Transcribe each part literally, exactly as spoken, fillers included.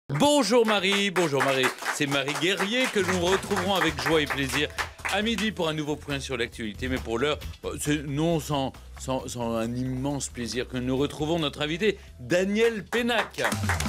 Bonjour Marie, bonjour Marie. C'est Marie Guerrier que nous retrouverons avec joie et plaisir à midi pour un nouveau point sur l'actualité. Mais pour l'heure, c'est non sans, sans, sans un immense plaisir que nous retrouvons notre invité Daniel Pénac.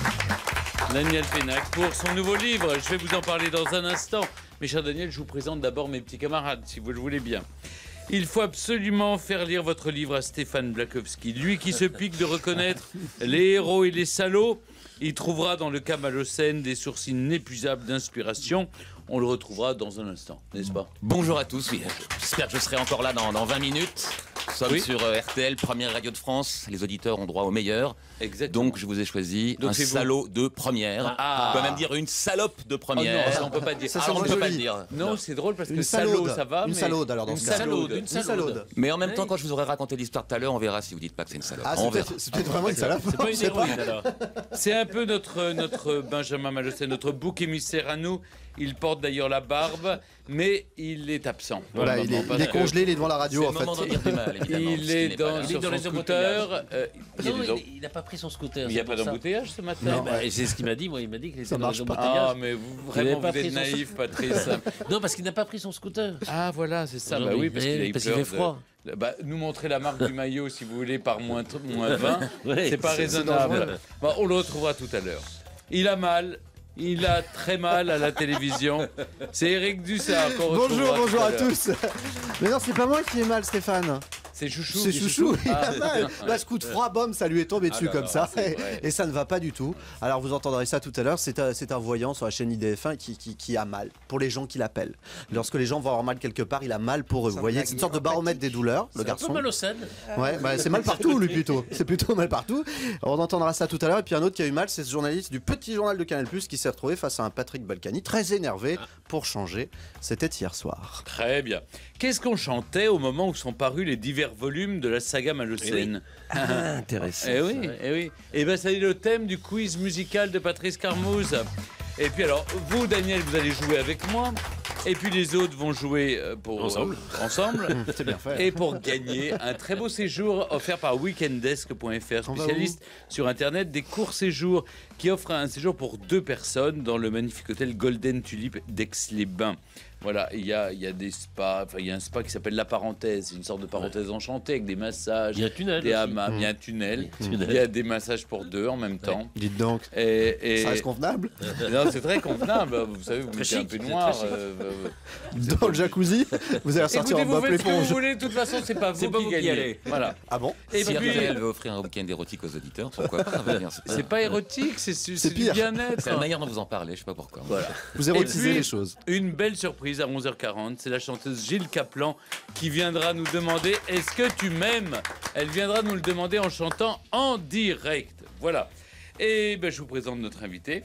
Daniel Pénac pour son nouveau livre. Je vais vous en parler dans un instant. Mais cher Daniel, je vous présente d'abord mes petits camarades, si vous le voulez bien. Il faut absolument faire lire votre livre à Stéphane Blakowski. Lui qui se pique de reconnaître les héros et les salauds, il trouvera dans le cas Malocène des sources inépuisables d'inspiration. On le retrouvera dans un instant, n'est-ce pas? Bonjour à tous, oui. J'espère que je serai encore là dans, dans vingt minutes. Nous sommes oui. sur R T L, première radio de France. Les auditeurs ont droit au meilleur. Exactement. Donc je vous ai choisi Donc un salaud de première. Ah. On peut même dire une salope de première. Oh non, ça, on peut pas dire. Ça, ah, on ne peut pas le dire. Non, c'est drôle parce Une que salaud, salaude. ça va. Une mais... salaude, alors, dans une ce cas. salaude. Une Une salaude. Mais en même temps, quand je vous aurai raconté l'histoire tout à l'heure, on verra si vous dites pas que c'est une salope. Ah, on c'est verra. peut-être c'est peut-être vraiment une salope. C'est pas une Je sais héroïne alors. C'est un peu notre, notre Benjamin Malocène, notre bouc émissaire à nous. Il porte d'ailleurs la barbe, mais il est absent. Voilà, il est, il est congelé, il est devant la radio C'est en le moment d'en fait. dire du mal, évidemment. Il ce qui est n'est dans, pas- sur dans son les scooter. euh, il y a Non, des em- il n'a pas pris son scooter. il n'y a c'est pas pour ça. d'embouteillage ce matin. Non, bah, et c'est ce qu'il m'a dit. Moi, il m'a dit qu'il était Ça dans marche les pas. Ah, embouteillages. mais vous, Il avait vraiment, pas vous êtes pris son- naïf, Patrice. Non, parce qu'il n'a pas pris son scooter. Ah, voilà, c'est ça. Bah Aujourd'hui. oui, parce qu'il a Eh, eu parce qu'il peur fait de- froid. Bah, nous montrer la marque du maillot, si vous voulez, par moins, moins vingt, Ouais, c'est pas c'est- c'est raisonnable. dangereux. Bah, on le retrouvera tout à l'heure. Il a mal. Il a très mal à la télévision. C'est Eric Dussard qu'on Bonjour, retrouvera tout bonjour à l'heure. tous. Mais non, c'est pas moi qui ai mal, Stéphane. C'est Chouchou. C'est Chouchou, il Ah. a mal. Là, ce coup de froid, bom, ça lui est tombé Ah dessus là comme là, ça. c'est Et, vrai. et ça ne va pas du tout. Alors, vous entendrez ça tout à l'heure. C'est un, c'est un voyant sur la chaîne I D F un qui, qui, qui a mal pour les gens qui l'appellent. Lorsque les gens vont avoir mal quelque part, il a mal pour eux. Vous voyez, c'est une sorte de baromètre des douleurs, le C'est un peu garçon. mal au scène. Ouais, bah, c'est mal partout, lui, plutôt. C'est plutôt mal partout. On entendra ça tout à l'heure. Et puis, un autre qui a eu mal, c'est ce journaliste du petit journal de Canal+, qui s'est retrouvé face à un Patrick Balkany, très énervé pour changer. C'était hier soir. Très bien. Qu'est-ce qu'on chantait au moment où sont parus les divers volumes de la saga Malocène? Ah, intéressant. Eh oui, eh oui. Et ben c'est le thème du quiz musical de Patrice Carmouze. Et puis alors, vous, Daniel, vous allez jouer avec moi. Et puis les autres vont jouer euh, pour, Ensemble. euh, ensemble. C'est bien fait. Et pour gagner un très beau séjour offert par weekendesk point F R, On va spécialiste sur Internet des courts séjours, qui offre un séjour pour deux personnes dans le magnifique hôtel Golden Tulip d'Aix-les-Bains. Voilà, il y a, il y a des spas, enfin il y a un spa qui s'appelle La Parenthèse, une sorte de parenthèse enchantée avec des massages, Il y a un tunnel des aussi. hammams, il y a un tunnel, tunnel. il y a des massages pour deux en même temps. Dites donc. Et, et- Ça reste convenable. Non, c'est très convenable. Vous savez, vous mettez chic, un peu c'est noir. très chic. euh, euh, Dans le jacuzzi, vous allez ressortir Écoutez, en vous Bob faites ce que vous l'éponge. voulez. De toute façon, c'est pas C'est vous pas qui vous qui gagnez. allez. Voilà. Ah bon? Et Si puis, R T L veut offrir un week-end érotique aux auditeurs, pourquoi pas venir. c'est pas érotique, c'est c'est C'est du pire. bien-être. C'est la manière dont vous en parlez, je sais pas pourquoi. Voilà. Vous érotisez puis- les choses. Une belle surprise à onze heures quarante, c'est la chanteuse Gilles Caplan qui viendra nous demander « Est-ce que tu m'aimes ?» Elle viendra nous le demander en chantant en direct. Voilà. Et ben, je vous présente notre invité.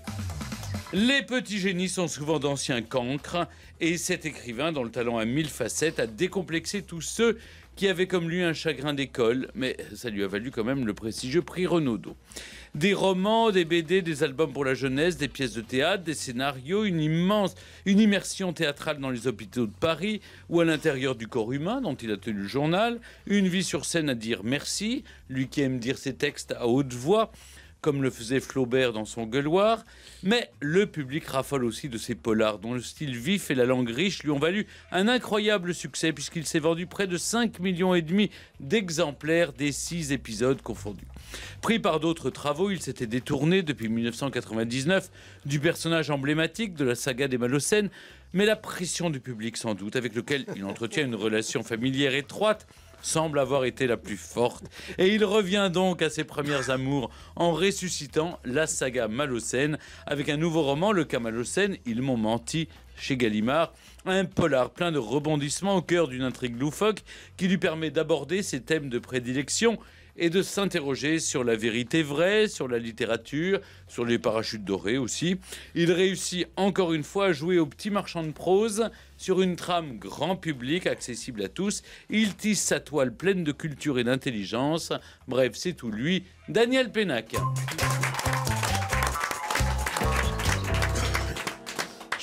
Les petits génies sont souvent d'anciens cancres et cet écrivain, dont le talent a mille facettes, a décomplexé tous ceux qui avaient comme lui un chagrin d'école, mais ça lui a valu quand même le prestigieux prix Renaudot. Des romans, des B D, des albums pour la jeunesse, des pièces de théâtre, des scénarios, une immense, une immersion théâtrale dans les hôpitaux de Paris ou à l'intérieur du corps humain dont il a tenu le journal, une vie sur scène à dire merci, lui qui aime dire ses textes à haute voix, comme le faisait Flaubert dans son gueuloir, mais le public raffole aussi de ces polars dont le style vif et la langue riche lui ont valu un incroyable succès puisqu'il s'est vendu près de cinq millions et demi d'exemplaires des six épisodes confondus. Pris par d'autres travaux, il s'était détourné depuis mille neuf cent quatre-vingt-dix-neuf du personnage emblématique de la saga des Malocènes, mais la pression du public sans doute, avec lequel il entretient une relation familière étroite, semble avoir été la plus forte. Et il revient donc à ses premières amours en ressuscitant la saga Malocène avec un nouveau roman, Le cas Malocène, Ils m'ont menti, chez Gallimard. Un polar plein de rebondissements au cœur d'une intrigue loufoque qui lui permet d'aborder ses thèmes de prédilection et de s'interroger sur la vérité vraie, sur la littérature, sur les parachutes dorés aussi. Il réussit encore une fois à jouer au petit marchand de prose sur une trame grand public accessible à tous. Il tisse sa toile pleine de culture et d'intelligence. Bref, c'est tout lui, Daniel Pénac. Je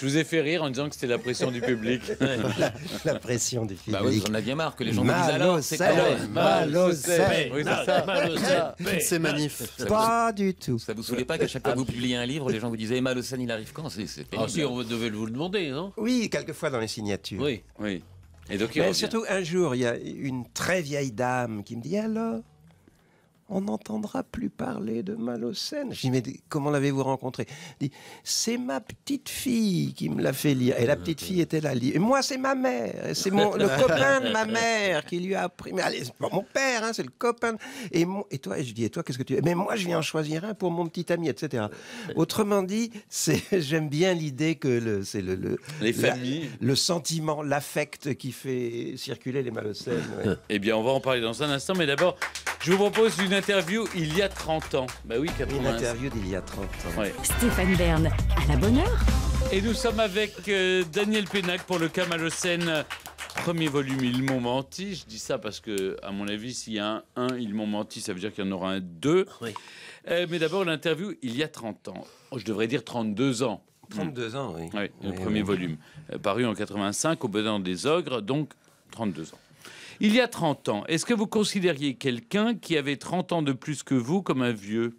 Je vous ai fait rire en disant que c'était la pression du public. la, la pression du public. Bah oui, on a bien marre que les gens nous disent alors, c'est quoi Malocène, Malocène. Oui, c'est ça. Malocène. Toutes ces manifs. Ça Pas du tout. Ça vous saoulait pas qu'à chaque fois que vous publiez un livre, les gens vous disaient Malocène, il arrive quand? C'est c'est Ah pénible. si, on devait vous le demander, non? Oui, quelquefois dans les signatures. Oui. Oui. Et donc, il Mais revient. surtout, un jour, il y a une très vieille dame qui me dit « Alors, on n'entendra plus parler de Malocène ?» Je dis « Mais comment l'avez-vous rencontré ?» Elle dit « C'est ma petite fille qui me l'a fait lire. » Et la petite fille était là. Et moi, c'est ma mère. Et c'est mon, le copain de ma mère qui lui a appris. Mais allez, c'est pas mon père, hein, c'est le copain. Et, mon, et toi, et je dis « Et toi, qu'est-ce que tu veux ?» Mais moi, je viens en choisir un pour mon petit ami, et cetera. Autrement dit, c'est, j'aime bien l'idée que le, c'est le, le, Les la- familles. le sentiment, l'affect qui fait circuler les Malocènes. ouais. Eh bien, on va en parler dans un instant, mais d'abord, je vous propose une interview il y a trente ans. Bah oui, Une quatre-vingt-un. interview d'il y a trente ans. Ouais. Stéphane Bern, à la bonne heure. Et nous sommes avec euh, Daniel Pénac pour le cas Malocène. Premier volume, Ils m'ont menti. Je dis ça parce que, à mon avis, s'il y a un un, Ils m'ont menti, ça veut dire qu'il y en aura un deux. Oui. Euh, mais d'abord, l'interview il y a trente ans. Oh, je devrais dire trente-deux ans. trente-deux ans, oui. Oui, le Oui, premier oui. volume, euh, paru en quatre-vingt-cinq au Bedin des Ogres, donc trente-deux ans. Il y a trente ans, est-ce que vous considériez quelqu'un qui avait trente ans de plus que vous comme un vieux?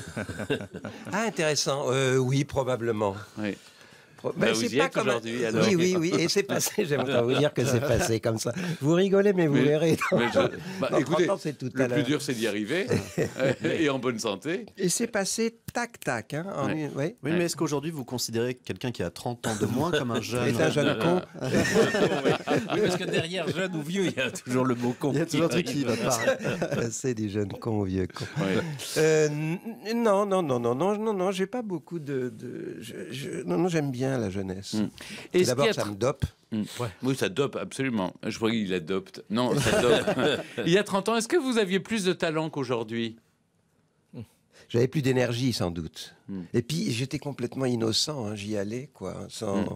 Ah, intéressant. Euh, oui, probablement. Oui. Pro- Bah, ben, vous c'est y pas êtes comme un- aujourd'hui, alors. Oui, oui, oui. Et c'est passé, j'aimerais vous dire que c'est passé comme ça. Vous rigolez, mais vous Mais- verrez. Dans, Mais je- bah, dans écoutez, trente ans, c'est tout à le plus l'heure. dur, c'est d'y arriver, euh, et en bonne santé. Et c'est passé tac-tac. Hein, en Ouais. une- ouais. Oui, Ouais. mais est-ce qu'aujourd'hui vous considérez quelqu'un qui a trente ans de moins comme un jeune? C'est un jeune con. Oui, parce que derrière jeune ou vieux, il y a toujours le mot con. Il y a toujours un truc qui va pas. C'est des jeunes cons ou vieux cons. Ouais. Euh, n- non, non, non, non, non, non, non, j'ai pas beaucoup de. de je, je- non, non, j'aime bien la jeunesse. Mm. Est-ce D'abord, qu'il y a ça me dope. Mm. Oui, ça dope, absolument. Je croyais qu'il adopte. Non, ça dope. Il y a trente ans, est-ce que vous aviez plus de talent qu'aujourd'hui? J'avais plus d'énergie, sans doute. Mm. Et puis, j'étais complètement innocent. hein, J'y allais, quoi. Sans. Mm.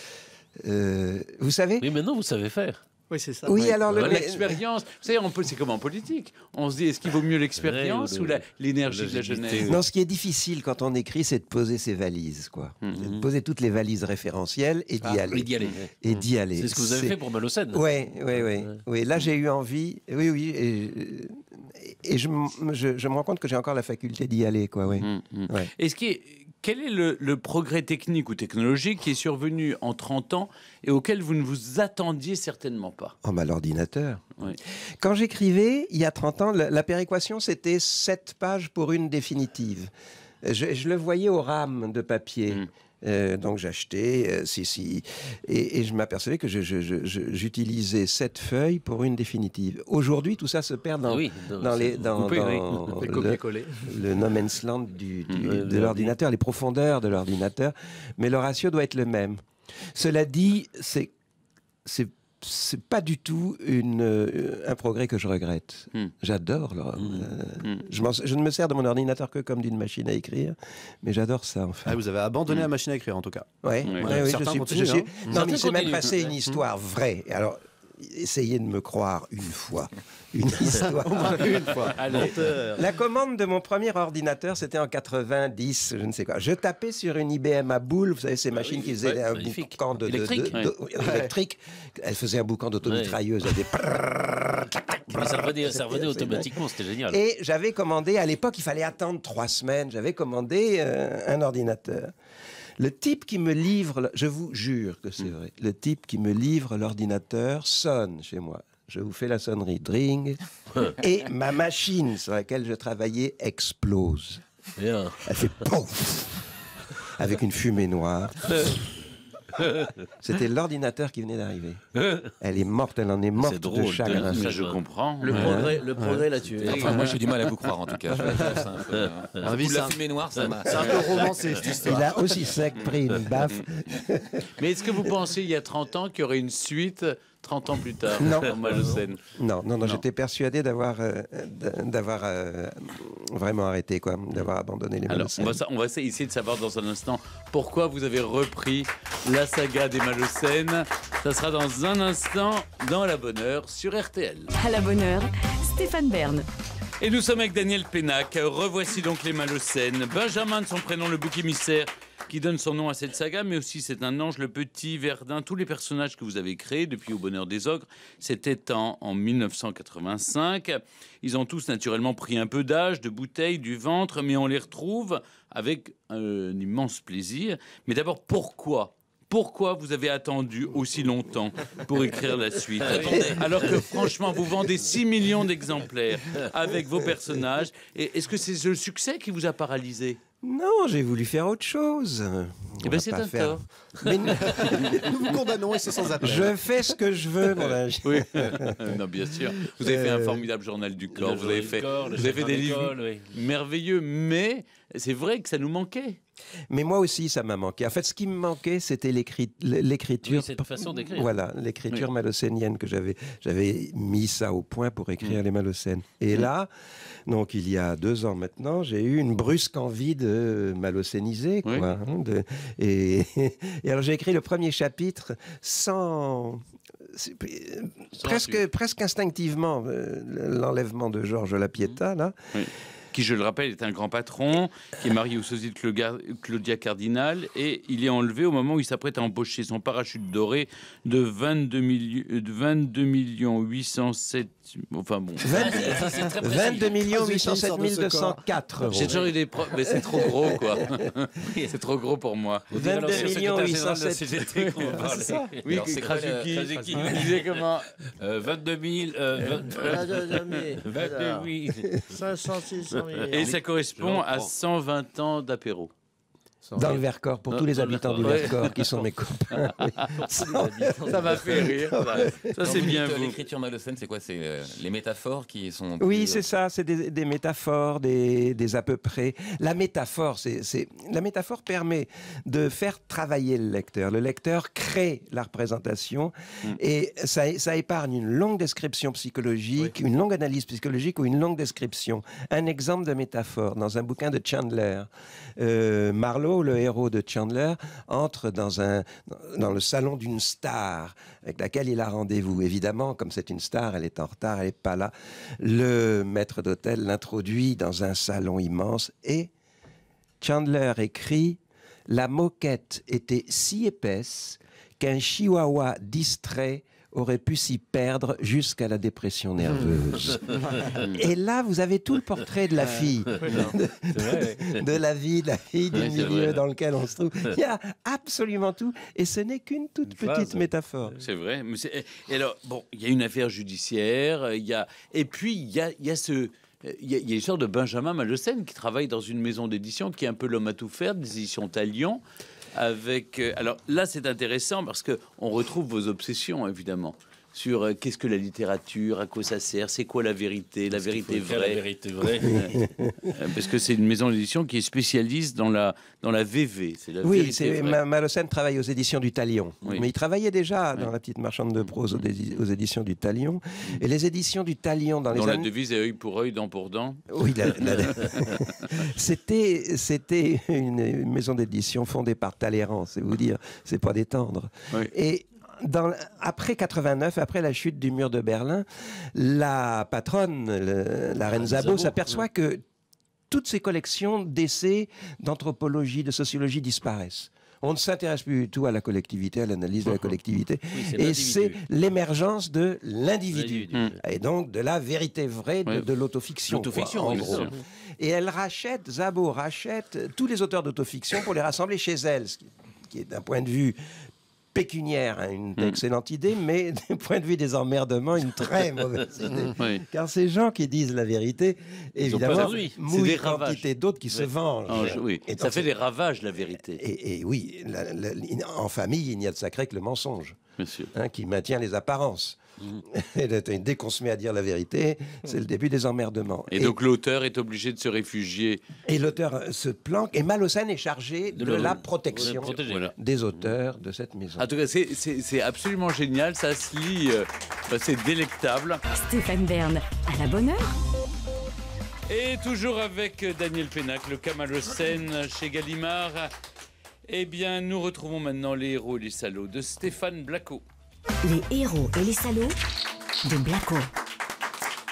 Euh, vous savez Oui, maintenant, vous savez faire. Oui, c'est ça. Oui, alors le. Bah, L'expérience, vous savez, on peut, c'est comme en politique. On se dit, est-ce qu'il vaut mieux l'expérience Ouais, ou ou la- le- l'énergie de la l'agilité, jeunesse? oui. Non, ce qui est difficile quand on écrit, c'est de poser ses valises, quoi. Mhm. C'est de poser toutes les valises référentielles et d'y Ah, aller. et d'y aller. Et d'y aller. C'est ce que vous avez fait pour Malocène. Oui, oui, oui. Oui, là, j'ai eu envie. Oui, oui. Et, et je, m- je, je me rends compte que j'ai encore la faculté d'y aller, quoi. Oui. Mm, mm. Ouais. Est-ce qu'il est- quel est le, le progrès technique ou technologique qui est survenu en trente ans et auquel vous ne vous attendiez certainement pas? Oh, bah, l'ordinateur. Oui. Quand j'écrivais, il y a trente ans, la, la péréquation, c'était sept pages pour une définitive. Je, je le voyais au rame de papier. Mm. Euh, donc j'achetais, euh, si, si, et, et je m'apercevais que je- je- je- je- j'utilisais sept feuilles pour une définitive. Aujourd'hui, tout ça se perd dans, Ah oui, dans, les, dans, coupé, oui. dans Les le, copier-coller. le no man's land du, du- Mm. de l'ordinateur, les profondeurs de l'ordinateur, mais le ratio doit être le même. Cela dit, c'est c'est c'est pas du tout une, euh, un progrès que je regrette. Mm. J'adore. le- euh, Mm. je, m'en- je ne me sers de mon ordinateur que comme d'une machine à écrire, mais j'adore ça en fait. Ah, vous avez abandonné la machine à écrire en tout cas. Ouais, Ouais. ouais, oui, Certains je suis, continuent, je suis- hein. Non, Certains mais il s'est même continuent. passé une histoire vraie. Alors, essayez de me croire une fois. Une histoire. Une fois. Allez. La commande de mon premier ordinateur, c'était en quatre-vingt-dix, je ne sais quoi. Je tapais sur une I B M à boule, vous savez, ces machines qui faisaient ouais, un magnifique. boucan de, de- Électrique. de- de- oui, électrique. Elle faisait un boucan d'automitrailleuse. elle faisait Mais ça revenait, ça revenait automatiquement, c'était génial. Et j'avais commandé, à l'époque, il fallait attendre trois semaines. J'avais commandé euh, un ordinateur. Le type qui me livre, le- je vous jure que c'est vrai, le type qui me livre l'ordinateur sonne chez moi. Je vous fais la sonnerie, dring, et ma machine sur laquelle je travaillais explose. Bien. Elle fait pouf avec une fumée noire. C'était l'ordinateur qui venait d'arriver. Elle est morte, elle en est morte C'est de drôle, chagrin. Mais je comprends. Le Ouais. progrès, le progrès là-dessus. Enfin, moi, j'ai du mal à vous croire, en tout cas. Je vais dire ça un peu, hein. Ah oui, Ou c'est la un- fumée noire, ça m'a... C'est un peu romancé cette histoire. Il a aussi sec pris une baffe. Mais est-ce que vous pensez il y a trente ans qu'il y aurait une suite trente ans plus tard Non. en Malocène? Non, non, non, Non. j'étais j'étais persuadé d'avoir euh, d'avoir euh, vraiment arrêté, quoi, d'avoir abandonné les Alors, Malocènes. on va, sa- on va sa- essayer de savoir dans un instant pourquoi vous avez repris la saga des Malocènes. Ça sera dans un instant dans La Bonne Heure sur R T L. À la bonne heure, Stéphane Bern. Et nous sommes avec Daniel Pénac. Revoici donc les Malocènes. Benjamin de son prénom, le bouc émissaire, qui donne son nom à cette saga, mais aussi c'est un ange, le petit Verdun, tous les personnages que vous avez créés depuis Au Bonheur des Ogres, c'était en, en mille neuf cent quatre-vingt-cinq. Ils ont tous naturellement pris un peu d'âge, de bouteille, du ventre, mais on les retrouve avec un immense plaisir. Mais d'abord, pourquoi Pourquoi vous avez attendu aussi longtemps pour écrire la suite? Alors que franchement, vous vendez six millions d'exemplaires avec vos personnages. Et est-ce que c'est le succès qui vous a paralysé? Non, j'ai voulu faire autre chose. Eh ben c'est un tort. Mais Nous vous condamnons et c'est sans appel. je fais ce que je veux, mon âge. Oui, non, bien sûr. Vous avez fait un Euh, formidable journal du corps. Le Vous avez journal fait, du corps, le vous avez fait jardin des livres d'école, oui. merveilleux, mais c'est vrai que ça nous manquait. Mais moi aussi, ça m'a manqué. En fait, ce qui me manquait, c'était l'écrit- l'écriture. Oui, cette façon d'écrire. Voilà, l'écriture Oui. malocénienne que j'avais. J'avais mis ça au point pour écrire les Malocènes. Et là, donc il y a deux ans maintenant, j'ai eu une brusque envie de malocéniser, quoi. Oui. hein, de- et, et alors j'ai écrit le premier chapitre sans. c'est- Presque, presque instinctivement, euh, l'enlèvement de Georges Lapieta, là. Qui, je le rappelle, est un grand patron, qui est marié au sosie de Cloga- Claudia Cardinal, et il est enlevé au moment où il s'apprête à empocher son parachute doré de vingt-deux millions huit cent sept... Enfin bon... vingt-deux millions huit cent sept mille deux cent quatre euros. J'ai toujours eu des pro... Mais c'est trop gros, quoi. C'est trop gros pour moi. vingt-deux millions huit cent sept. C G T qu'on va parler. Oui, Alors, c'est quoi, Krasuki, le- Krasuki. il disait comment Euh, vingt-deux mille... euh, vingt-deux mille... cinq cent six cents Et ça correspond Je à reprends. cent vingt ans d'apéro. Dans le Vercors, pour Dans- tous les dans le habitants du Vercors. Vercors qui sont mes copains. Ça m'a fait rire. Ça, ça Quand c'est vous bien dites, euh, vous. L'écriture malocène, c'est quoi? C'est euh, les métaphores qui sont... Oui, plus, c'est euh, ça, c'est des, des métaphores, des, des à peu près. La métaphore, c'est, c'est- la métaphore permet de faire travailler le lecteur. Le lecteur crée la représentation et ça, ça épargne une longue description psychologique, une longue analyse psychologique ou une longue description. Un exemple de métaphore dans un bouquin de Chandler. Euh, Marlowe, le héros de Chandler, entre dans, un, dans le salon d'une star avec laquelle il a rendez-vous. Évidemment, comme c'est une star, elle est en retard, elle n'est pas là. Le maître d'hôtel l'introduit dans un salon immense et Chandler écrit « La moquette était si épaisse qu'un chihuahua distrait aurait pu s'y perdre jusqu'à la dépression nerveuse. » Et là, vous avez tout le portrait de la fille, de, de la vie, de la fille, du Oui, c'est milieu vrai. dans lequel on se trouve. Il y a absolument tout, et ce n'est qu'une toute Une petite phrase. métaphore. C'est vrai. Mais c'est- et alors, bon, il y a une affaire judiciaire, il y a, et puis il y a, il y a ce. Il y a, il y a l'histoire de Benjamin Malocène qui travaille dans une maison d'édition qui est un peu l'homme à tout faire, des éditions Talion. Avec, euh, alors là, c'est intéressant parce que on retrouve vos obsessions, évidemment, sur euh, qu'est-ce que la littérature, à quoi ça sert, c'est quoi la vérité, la vérité Faut écrire La vraie. vérité vraie. Euh, Parce que c'est une maison d'édition qui est spécialiste dans la, dans la V V. C'est la Oui, vérité c'est, vraie. Ma- Malocène travaille aux éditions du Talion. Oui. Mais il travaillait déjà dans Oui. La Petite Marchande de Prose aux, dé- aux éditions du Talion. Et les éditions du Talion dans les Dont la années... devise est œil pour œil, dent pour dent. Oui, la- la- c'était, c'était une maison d'édition fondée par Talleyrand, c'est vous dire, c'est pas détendre. Oui. Et dans, après quatre-vingt-neuf, après la chute du mur de Berlin, la patronne, le- la reine Zabo, Zabo, s'aperçoit que toutes ces collections d'essais, d'anthropologie, de sociologie disparaissent. On ne s'intéresse plus du tout à la collectivité, à l'analyse de la collectivité. Oui, c'est Et l'individu. c'est l'émergence de l'individu. L'individu. Et donc de la vérité vraie de, Oui. de l'autofiction. L'autofiction, quoi, en oui, gros. bien sûr. Et elle rachète, Zabo rachète tous les auteurs d'autofiction pour les rassembler chez elle, ce qui, qui est d'un point de vue pécuniaire hein, une Mm. excellente idée, mais du point de vue des emmerdements, une très mauvaise idée. Oui. Car ces gens qui disent la vérité, ont pas évidemment, d'envie. C'est mouillent des ravages. quantité d'autres qui se vengent. Ah, je- oui. Et Ça dans fait ce- des ravages, la vérité. Et, et oui, la- la- en famille, il n'y a de sacré que le mensonge, Bien sûr. hein, qui maintient les apparences. Mm. Et dès qu'on se met à dire la vérité, c'est le début des emmerdements. Et, donc l'auteur est obligé de se réfugier. Et l'auteur euh, se planque, et Malocène est chargé de, le- la de le protection protéger. Voilà. des auteurs de cette maison. En tout cas, c'est- c'est c'est absolument génial. Ça se lit, euh, bah, c'est délectable. Stéphane Bern, à la bonne heure. Et toujours avec Daniel Pénac, le Camalocène chez Gallimard. Eh bien, nous retrouvons maintenant les héros et les salauds de Stéphane Blacot. Les héros et les salauds de Blacot.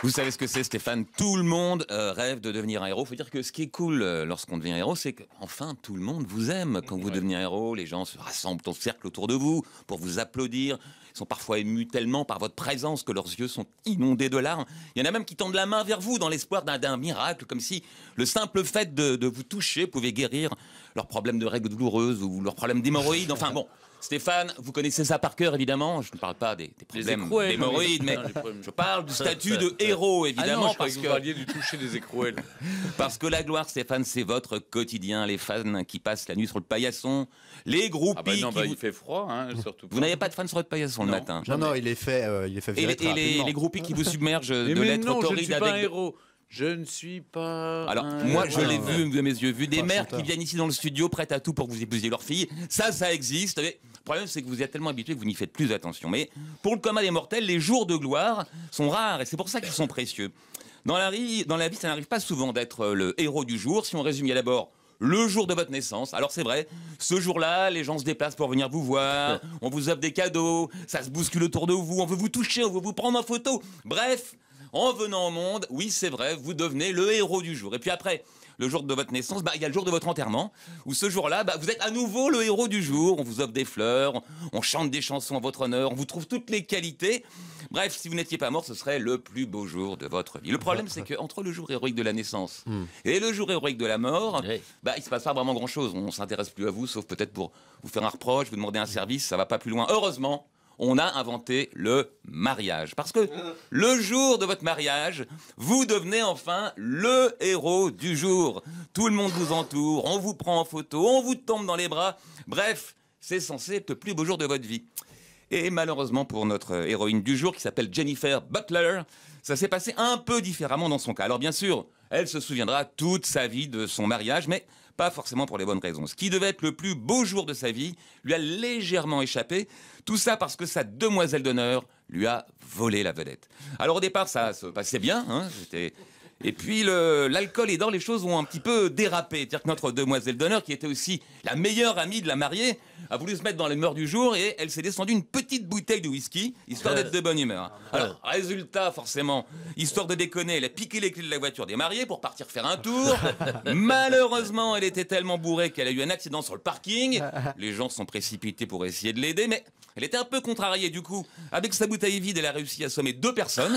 Vous savez ce que c'est, Stéphane? Tout le monde euh, rêve de devenir un héros. Il faut dire que ce qui est cool euh, lorsqu'on devient un héros, c'est qu'enfin, tout le monde vous aime. Quand vous devenez un héros, les gens se rassemblent en cercle autour de vous pour vous applaudir. Ils sont parfois émus tellement par votre présence que leurs yeux sont inondés de larmes. Il y en a même qui tendent la main vers vous dans l'espoir d'un d'un miracle, comme si le simple fait de, de vous toucher pouvait guérir leurs problèmes de règles douloureuses ou leurs problèmes d'hémorroïdes. Enfin bon, Stéphane, vous connaissez ça par cœur, évidemment. Je ne parle pas des, des problèmes d'hémorroïdes, mais je parle du statut de héros, évidemment. Ah non, je parce que que vous parliez du toucher des écrouelles. Parce que la gloire, Stéphane, c'est votre quotidien. Les fans qui passent la nuit sur le paillasson, les groupies Ah bah non, qui bah, vous... il fait froid, hein, surtout. Vous n'avez pas de fans sur le paillasson le Non. matin. Non, non, il est fait, euh, il est fait Et, virer les, très et les, rapidement. les groupies qui vous submergent Mais, de mais lettres non, je ne torrides suis pas un avec... héros. Je ne suis pas. Alors, un moi, héros. je l'ai vu de mes yeux, vu des Pas mères chanteur. qui viennent ici dans le studio prêtes à tout pour que vous épousiez leur fille. Ça, ça existe. Mais le problème, c'est que vous êtes tellement habitués que vous n'y faites plus attention. Mais pour le commun des mortels, les jours de gloire sont rares et c'est pour ça qu'ils sont précieux. Dans la, vie, dans la vie, ça n'arrive pas souvent d'être le héros du jour. Si on résume, il y a d'abord le jour de votre naissance. Alors c'est vrai, ce jour-là, les gens se déplacent pour venir vous voir, on vous offre des cadeaux, ça se bouscule autour de vous, on veut vous toucher, on veut vous prendre en photo. Bref, en venant au monde, oui c'est vrai, vous devenez le héros du jour. Et puis après, le jour de votre naissance, bah, il y a le jour de votre enterrement, où ce jour-là, bah, vous êtes à nouveau le héros du jour. On vous offre des fleurs, on chante des chansons en votre honneur, on vous trouve toutes les qualités. Bref, si vous n'étiez pas mort, ce serait le plus beau jour de votre vie. Le problème, c'est qu'entre le jour héroïque de la naissance et le jour héroïque de la mort, Oui. bah, il se passe pas vraiment grand-chose. On s'intéresse plus à vous, sauf peut-être pour vous faire un reproche, vous demander un service, ça va pas plus loin. Heureusement, on a inventé le mariage. Parce que le jour de votre mariage, vous devenez enfin le héros du jour. Tout le monde vous entoure, on vous prend en photo, on vous tombe dans les bras. Bref, c'est censé être le plus beau jour de votre vie. Et malheureusement pour notre héroïne du jour, qui s'appelle Jennifer Butler, ça s'est passé un peu différemment dans son cas. Alors bien sûr, elle se souviendra toute sa vie de son mariage, mais pas forcément pour les bonnes raisons. Ce qui devait être le plus beau jour de sa vie lui a légèrement échappé. Tout ça parce que sa demoiselle d'honneur lui a volé la vedette. Alors au départ, ça se passait bien, hein, c'était... Et puis le- l'alcool aidant, les choses ont un petit peu dérapé. C'est-à-dire que notre demoiselle d'honneur, qui était aussi la meilleure amie de la mariée, a voulu se mettre dans les mœurs du jour et elle s'est descendue une petite bouteille de whisky, histoire d'être de bonne humeur. Alors, résultat, forcément, histoire de déconner, elle a piqué les clés de la voiture des mariés pour partir faire un tour. Malheureusement, elle était tellement bourrée qu'elle a eu un accident sur le parking. Les gens sont précipités pour essayer de l'aider, mais elle était un peu contrariée du coup. Avec sa bouteille vide, elle a réussi à assommer deux personnes.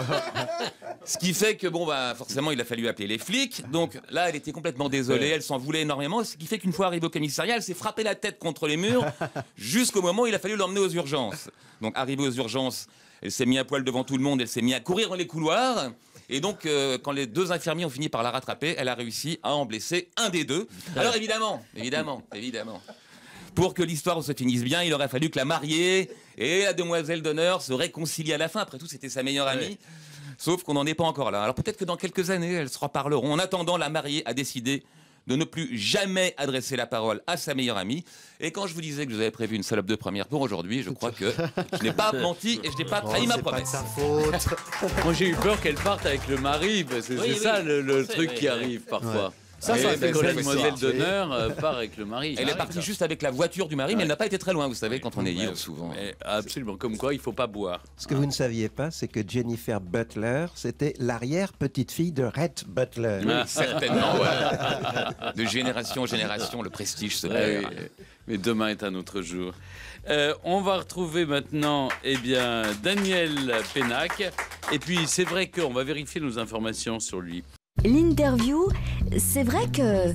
Ce qui fait que, bon, bah, forcément, il a fallu appeler les flics. Donc là, elle était complètement désolée, elle s'en voulait énormément. Ce qui fait qu'une fois arrivée au commissariat, elle s'est frappée la tête contre les murs jusqu'au moment où il a fallu l'emmener aux urgences. Donc, arrivée aux urgences, elle s'est mise à poil devant tout le monde, elle s'est mise à courir dans les couloirs. Et donc, euh, quand les deux infirmiers ont fini par la rattraper, elle a réussi à en blesser un des deux. Alors évidemment, évidemment, évidemment, pour que l'histoire se finisse bien, il aurait fallu que la mariée et la demoiselle d'honneur se réconcilient à la fin. Après tout, c'était sa meilleure amie. Sauf qu'on n'en est pas encore là. Alors peut-être que dans quelques années, elles se reparleront. En attendant, la mariée a décidé de ne plus jamais adresser la parole à sa meilleure amie. Et quand je vous disais que je vous avais prévu une salope de première pour aujourd'hui, je crois que je n'ai pas menti et je n'ai pas trahi Oh, ma c'est pas de promesse. sa faute. Moi j'ai eu peur qu'elle parte avec le mari, parce que Oui, c'est oui, ça le, le je sais, truc oui, qui oui. arrive parfois. Ça, Et ça ben, fait quand la une demoiselle histoire. d'honneur euh, part avec le mari. Elle est Ah, partie ça. juste avec la voiture du mari, mais elle n'a pas été très loin, vous savez, quand on est ivre, souvent. Mais absolument, comme quoi il faut pas boire. Ce que vous ne saviez pas, c'est que Jennifer Butler, c'était l'arrière-petite-fille de Rhett Butler. Oui, certainement, ouais. De génération en génération, le prestige se Ouais, perd. oui. Mais demain est un autre jour. Euh, on va retrouver maintenant eh bien, Daniel Pénac. Et puis c'est vrai qu'on va vérifier nos informations sur lui. L'interview, c'est vrai que...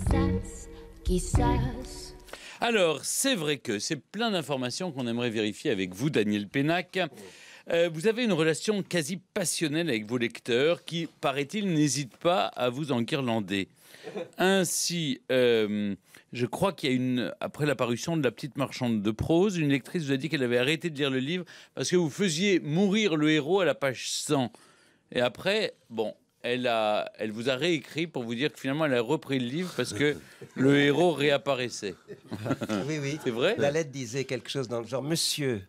Alors, c'est vrai que c'est plein d'informations qu'on aimerait vérifier avec vous, Daniel Pénac. Euh, vous avez une relation quasi passionnelle avec vos lecteurs qui, paraît-il, n'hésitent pas à vous enguirlander. Ainsi, euh, je crois qu'il y a une, après la parution de La Petite Marchande de prose, une lectrice vous a dit qu'elle avait arrêté de lire le livre parce que vous faisiez mourir le héros à la page cent. Et après, bon, elle, a, elle vous a réécrit pour vous dire que finalement elle a repris le livre parce que le héros réapparaissait. Oui, oui. C'est vrai ? La lettre disait quelque chose dans le genre « Monsieur,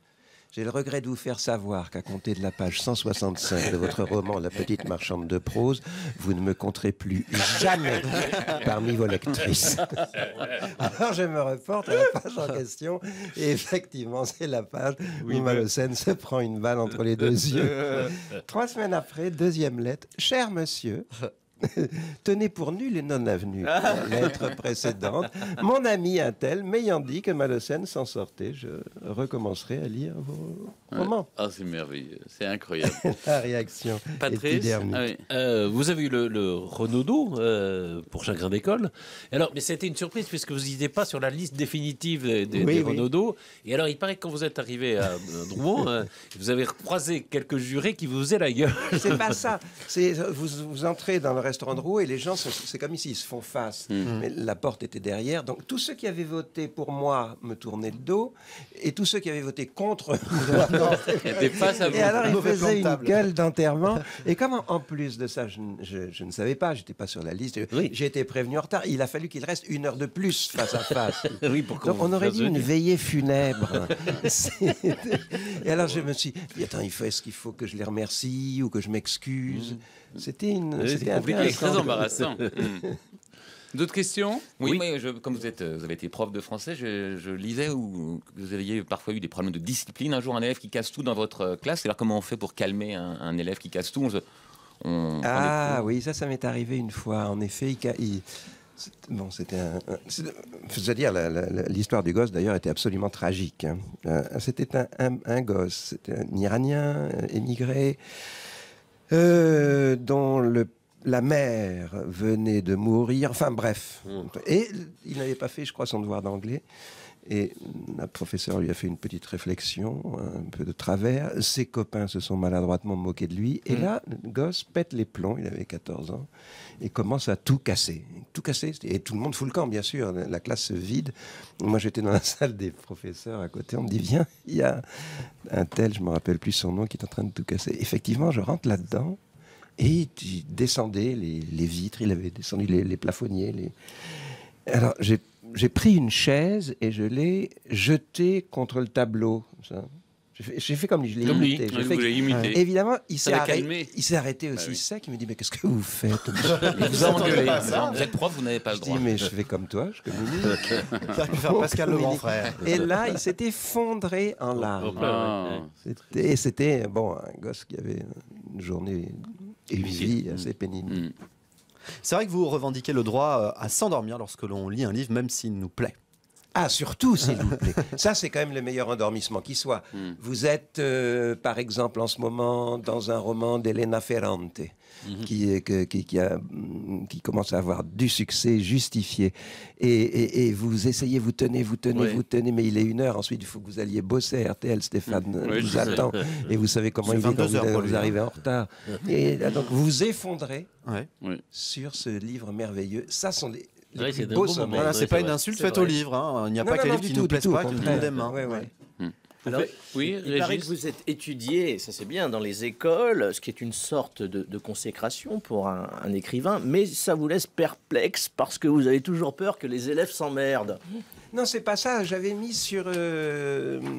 J'ai le regret de vous faire savoir qu'à compter de la page cent soixante-cinq de votre roman La petite marchande de prose, vous ne me compterez plus jamais parmi vos lectrices. Alors je me reporte à la page en question et effectivement c'est la page où Malocène se prend une balle entre les deux yeux. Trois semaines après, deuxième lettre. Cher monsieur, tenez pour nul et non avenu la lettre précédente. Mon ami un tel, m'ayant dit que Malocène s'en sortait, je recommencerai à lire vos romans. Ah, c'est merveilleux, c'est incroyable. La réaction est Patrice, épidermique. ah oui. Euh, vous avez eu le, le Renaudot euh, pour Chagrin d'école. Alors, mais c'était une surprise puisque vous n'étiez pas sur la liste définitive des, des, Oui, des oui. Renaudot. Et alors, il paraît que quand vous êtes arrivé à Drouot, euh, vous avez croisé quelques jurés qui vous faisaient la gueule. C'est pas ça. C'est, vous, vous entrez dans le restaurant de Roux et les gens, sont- c'est comme ici, ils se font face. Mais la porte était derrière. Donc tous ceux qui avaient voté pour moi me tournaient le dos. Et tous ceux qui avaient voté contre moi. Des faces à vous. Et alors ils Mauvais plan faisaient de une table. gueule d'enterrement. Et comme en, en plus de ça, je, ne- je- je ne savais pas, j'étais pas sur la liste. Oui. J'ai été prévenu en retard. Il a fallu qu'il reste une heure de plus face à face. Oui, pour qu'on Donc on vous aurait fasse dit une venir. veillée funèbre. C'est- Et alors je me suis dit, attends, il faut, est-ce qu'il faut que je les remercie ou que je m'excuse? C'était une, Oui, c'était c'est compliqué. C'est intéressant. très embarrassant. Mm. D'autres questions? Oui, mais je- comme vous, êtes, vous avez été prof de français, je, je lisais où que vous aviez parfois eu des problèmes de discipline. Un jour, un élève qui casse tout dans votre classe. Alors, comment on fait pour calmer un, un élève qui casse tout? On se- on prend Ah des cours. oui, ça, ça m'est arrivé une fois. En effet, il, ca- il- c'est- bon, c'était un. un- c'est- C'est-à-dire, la- la- la- l'histoire du gosse, d'ailleurs, était absolument tragique. hein. Euh, C'était un, un- un gosse, c'était un Iranien, euh, émigré, euh, dont le, la mère venait de mourir. Enfin, bref. Et il n'avait pas fait, je crois, son devoir d'anglais. Et la professeure lui a fait une petite réflexion, un peu de travers. Ses copains se sont maladroitement moqués de lui. Et là, le gosse pète les plombs, il avait quatorze ans, et commence à tout casser. Tout casser. Et tout le monde fout le camp, bien sûr. La classe se vide. Moi, j'étais dans la salle des professeurs à côté. On me dit, viens, il y a un tel, je ne me rappelle plus son nom, qui est en train de tout casser. Effectivement, je rentre là-dedans. Et il descendait les, les vitres, il avait descendu les, les plafonniers. Les... Alors, j'ai j'ai pris une chaise et je l'ai jetée contre le tableau. ça. J'ai fait, j'ai fait comme lui, je l'ai Comme lui. imité. J'ai Ouais, fait vous que- l'avez imité. Évidemment, il Ça s'est, l'a arrêté, calmé. il s'est arrêté aussi oui. sec. Il me dit, mais qu'est-ce que vous faites? Il vous a engueulé. Vous êtes prof, vous n'avez pas le Je dis, droit. mais je fais comme toi, je communique. Ça pu faire Pascal le grand frère. Et là, il s'est effondré en larmes. Ah. C'était, et c'était bon, un gosse qui avait une journée et une vie assez pénible. Mm. C'est vrai que vous revendiquez le droit euh, à s'endormir lorsque l'on lit un livre, même s'il nous plaît. Ah, surtout, s'il vous plaît. Ça, c'est quand même le meilleur endormissement qui soit. Mm. Vous êtes, euh, par exemple, en ce moment, dans un roman d'Elena Ferrante, qui, est- que- qui, qui, a, mm, qui commence à avoir du succès justifié. Et, et- et vous essayez, vous tenez, vous tenez, Oui. vous tenez, mais il est une heure. Ensuite, il faut que vous alliez bosser. R T L, Stéphane Oui, je vous sais. attend. Et vous savez comment C'est il est quand vingt-deux vous, heures pour vous lui, arrivez en retard. Et là, donc, vous vous effondrez Ouais. sur ce livre merveilleux. Ça sont les, les Ouais, plus c'est un beaux beau sommeils. moment. Voilà, Ouais, c'est c'est pas une vrai. insulte C'est faite au vrai. livre. hein. Il n'y a Non, pas non, qu'un non, livre du qui tout, nous du plaise tout, pas, au qui nous contraire. aime. hein. Ouais, ouais. Alors, oui, Il paraît Régis. que vous êtes étudié, ça c'est bien, dans les écoles, ce qui est une sorte de, de consécration pour un, un écrivain, mais ça vous laisse perplexe parce que vous avez toujours peur que les élèves s'emmerdent. Non, c'est pas ça. J'avais mis sur. euh, euh,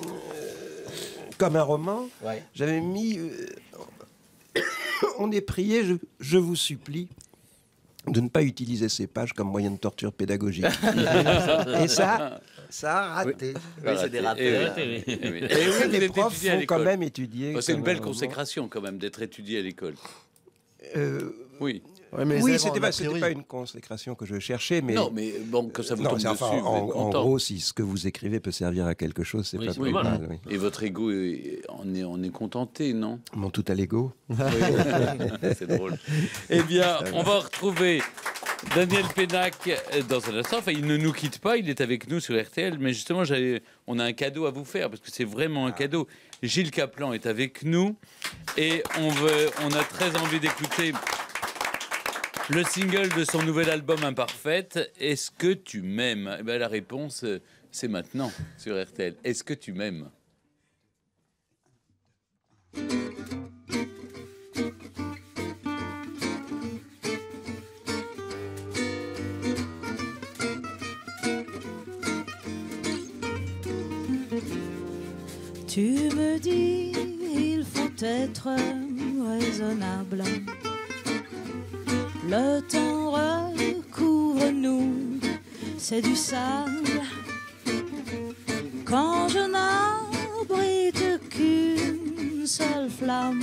comme un roman, Ouais. j'avais mis. euh, on est prié, je, je vous supplie, de ne pas utiliser ces pages comme moyen de torture pédagogique. Et ça, ça a raté. Oui, c'est des Et rappels. oui. oui. Et oui. Et oui, vous Les êtes profs étudié à font quand l'école. même étudier. Oh, c'est une comme belle un roman. consécration quand même d'être étudié à l'école. Euh, Oui. Ouais, mais les oui, élèves, c'était en pas, a c'était priori. pas une consécration que je cherchais, mais. Non, mais bon, quand ça vous Non, tombe c'est- dessus, enfin, vous en, êtes en content. gros, si ce que vous écrivez peut servir à quelque chose, c'est Oui, pas c'est plus pas mal. mal. Oui. Et votre ego, est- on est, on est contenté, non? Mon tout à l'ego. C'est drôle. Eh bien, on va retrouver Daniel Pénac dans un instant. Enfin, il ne nous quitte pas, il est avec nous sur R T L. Mais justement, j'avais- on a un cadeau à vous faire parce que c'est vraiment un cadeau. Gilles Caplan est avec nous et on, veut, on a très envie d'écouter le single de son nouvel album Imparfaite. Est-ce que tu m'aimes? Eh ben, la réponse, euh, c'est maintenant sur R T L. Est-ce que tu m'aimes? Tu me dis, il faut être raisonnable. Le temps recouvre-nous, c'est du sable. Quand je n'abrite qu'une seule flamme,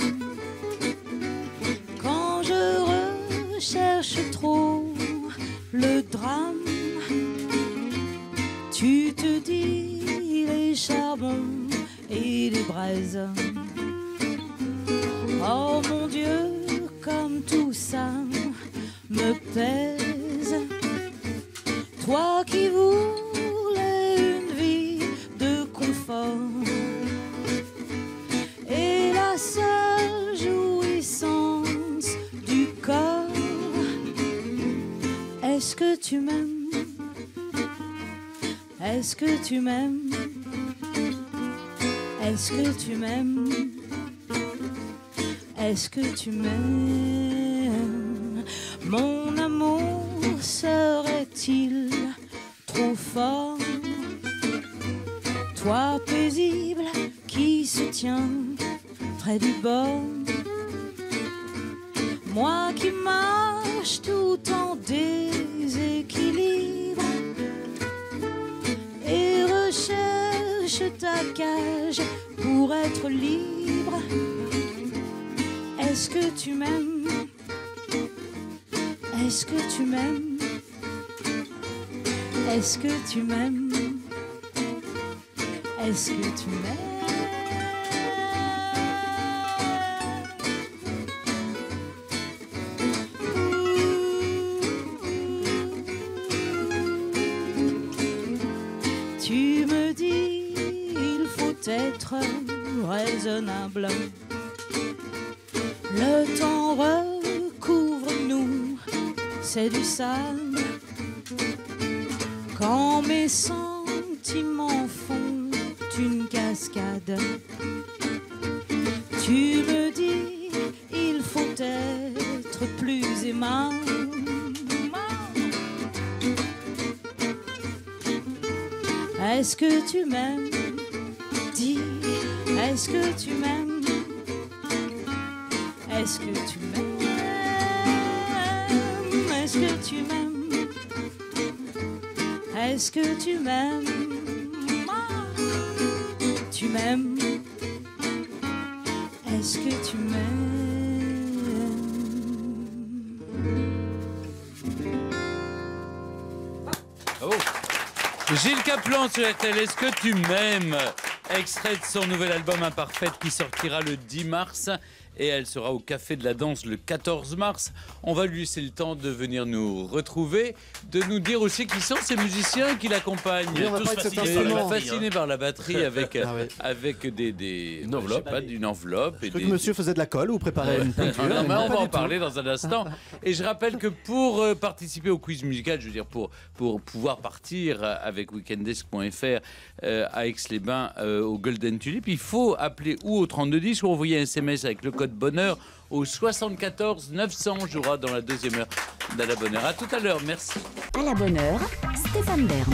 quand je recherche trop le drame, tu te dis les charbons et les braises. Oh mon Dieu, comme tout ça me pèse. Toi qui voulais une vie de confort et la seule jouissance du corps, est-ce que tu m'aimes? Est-ce que tu m'aimes? Est-ce que tu m'aimes? Est-ce que tu m'aimes? Mon amour serait-il trop fort? Toi paisible qui se tient près du bord, moi qui marche tout en déséquilibre et recherche ta cage pour être libre. Est-ce que tu m'aimes? Est-ce que tu m'aimes? Est-ce que tu m'aimes? Est-ce que tu m'aimes? Tu me dis, il faut être raisonnable. Le temps recouvre-nous, c'est du sable. Quand mes sentiments font une cascade, tu me dis, il faut être plus aimable. Est-ce que tu m'aimes? Dis, est-ce que tu m'aimes? Est-ce que tu m'aimes? Est-ce que tu m'aimes? Est-ce que tu m'aimes? Tu m'aimes? Est-ce que tu m'aimes? Oh. Gilles Caplan sur R T L, est-ce que tu m'aimes? Extrait de son nouvel album Imparfaite qui sortira le dix mars. Et elle sera au Café de la Danse le quatorze mars. On va lui laisser le temps de venir nous retrouver, de nous dire aussi qui sont ces musiciens qui l'accompagnent. Oui, on va Tous parler de cet fascinés, instrument. fascinés par la batterie avec, Ah oui. avec des, des Une enveloppe. je sais pas, d'une enveloppe. Je Et crois des, que monsieur faisait de la colle ou préparait une peinture. non, mais mais on pas va en du tout. parler dans un instant. Et je rappelle que pour euh, participer au quiz musical, je veux dire pour, pour pouvoir partir avec weekendesk point f r euh, à Aix-les-Bains euh, au Golden Tulip, il faut appeler ou au trente-deux dix ou envoyer un S M S avec le code bonheur au soixante-quatorze neuf cents. Jouera dans la deuxième heure d'À la bonne heure. À tout à l'heure, merci. À la bonne heure, Stéphane Bern.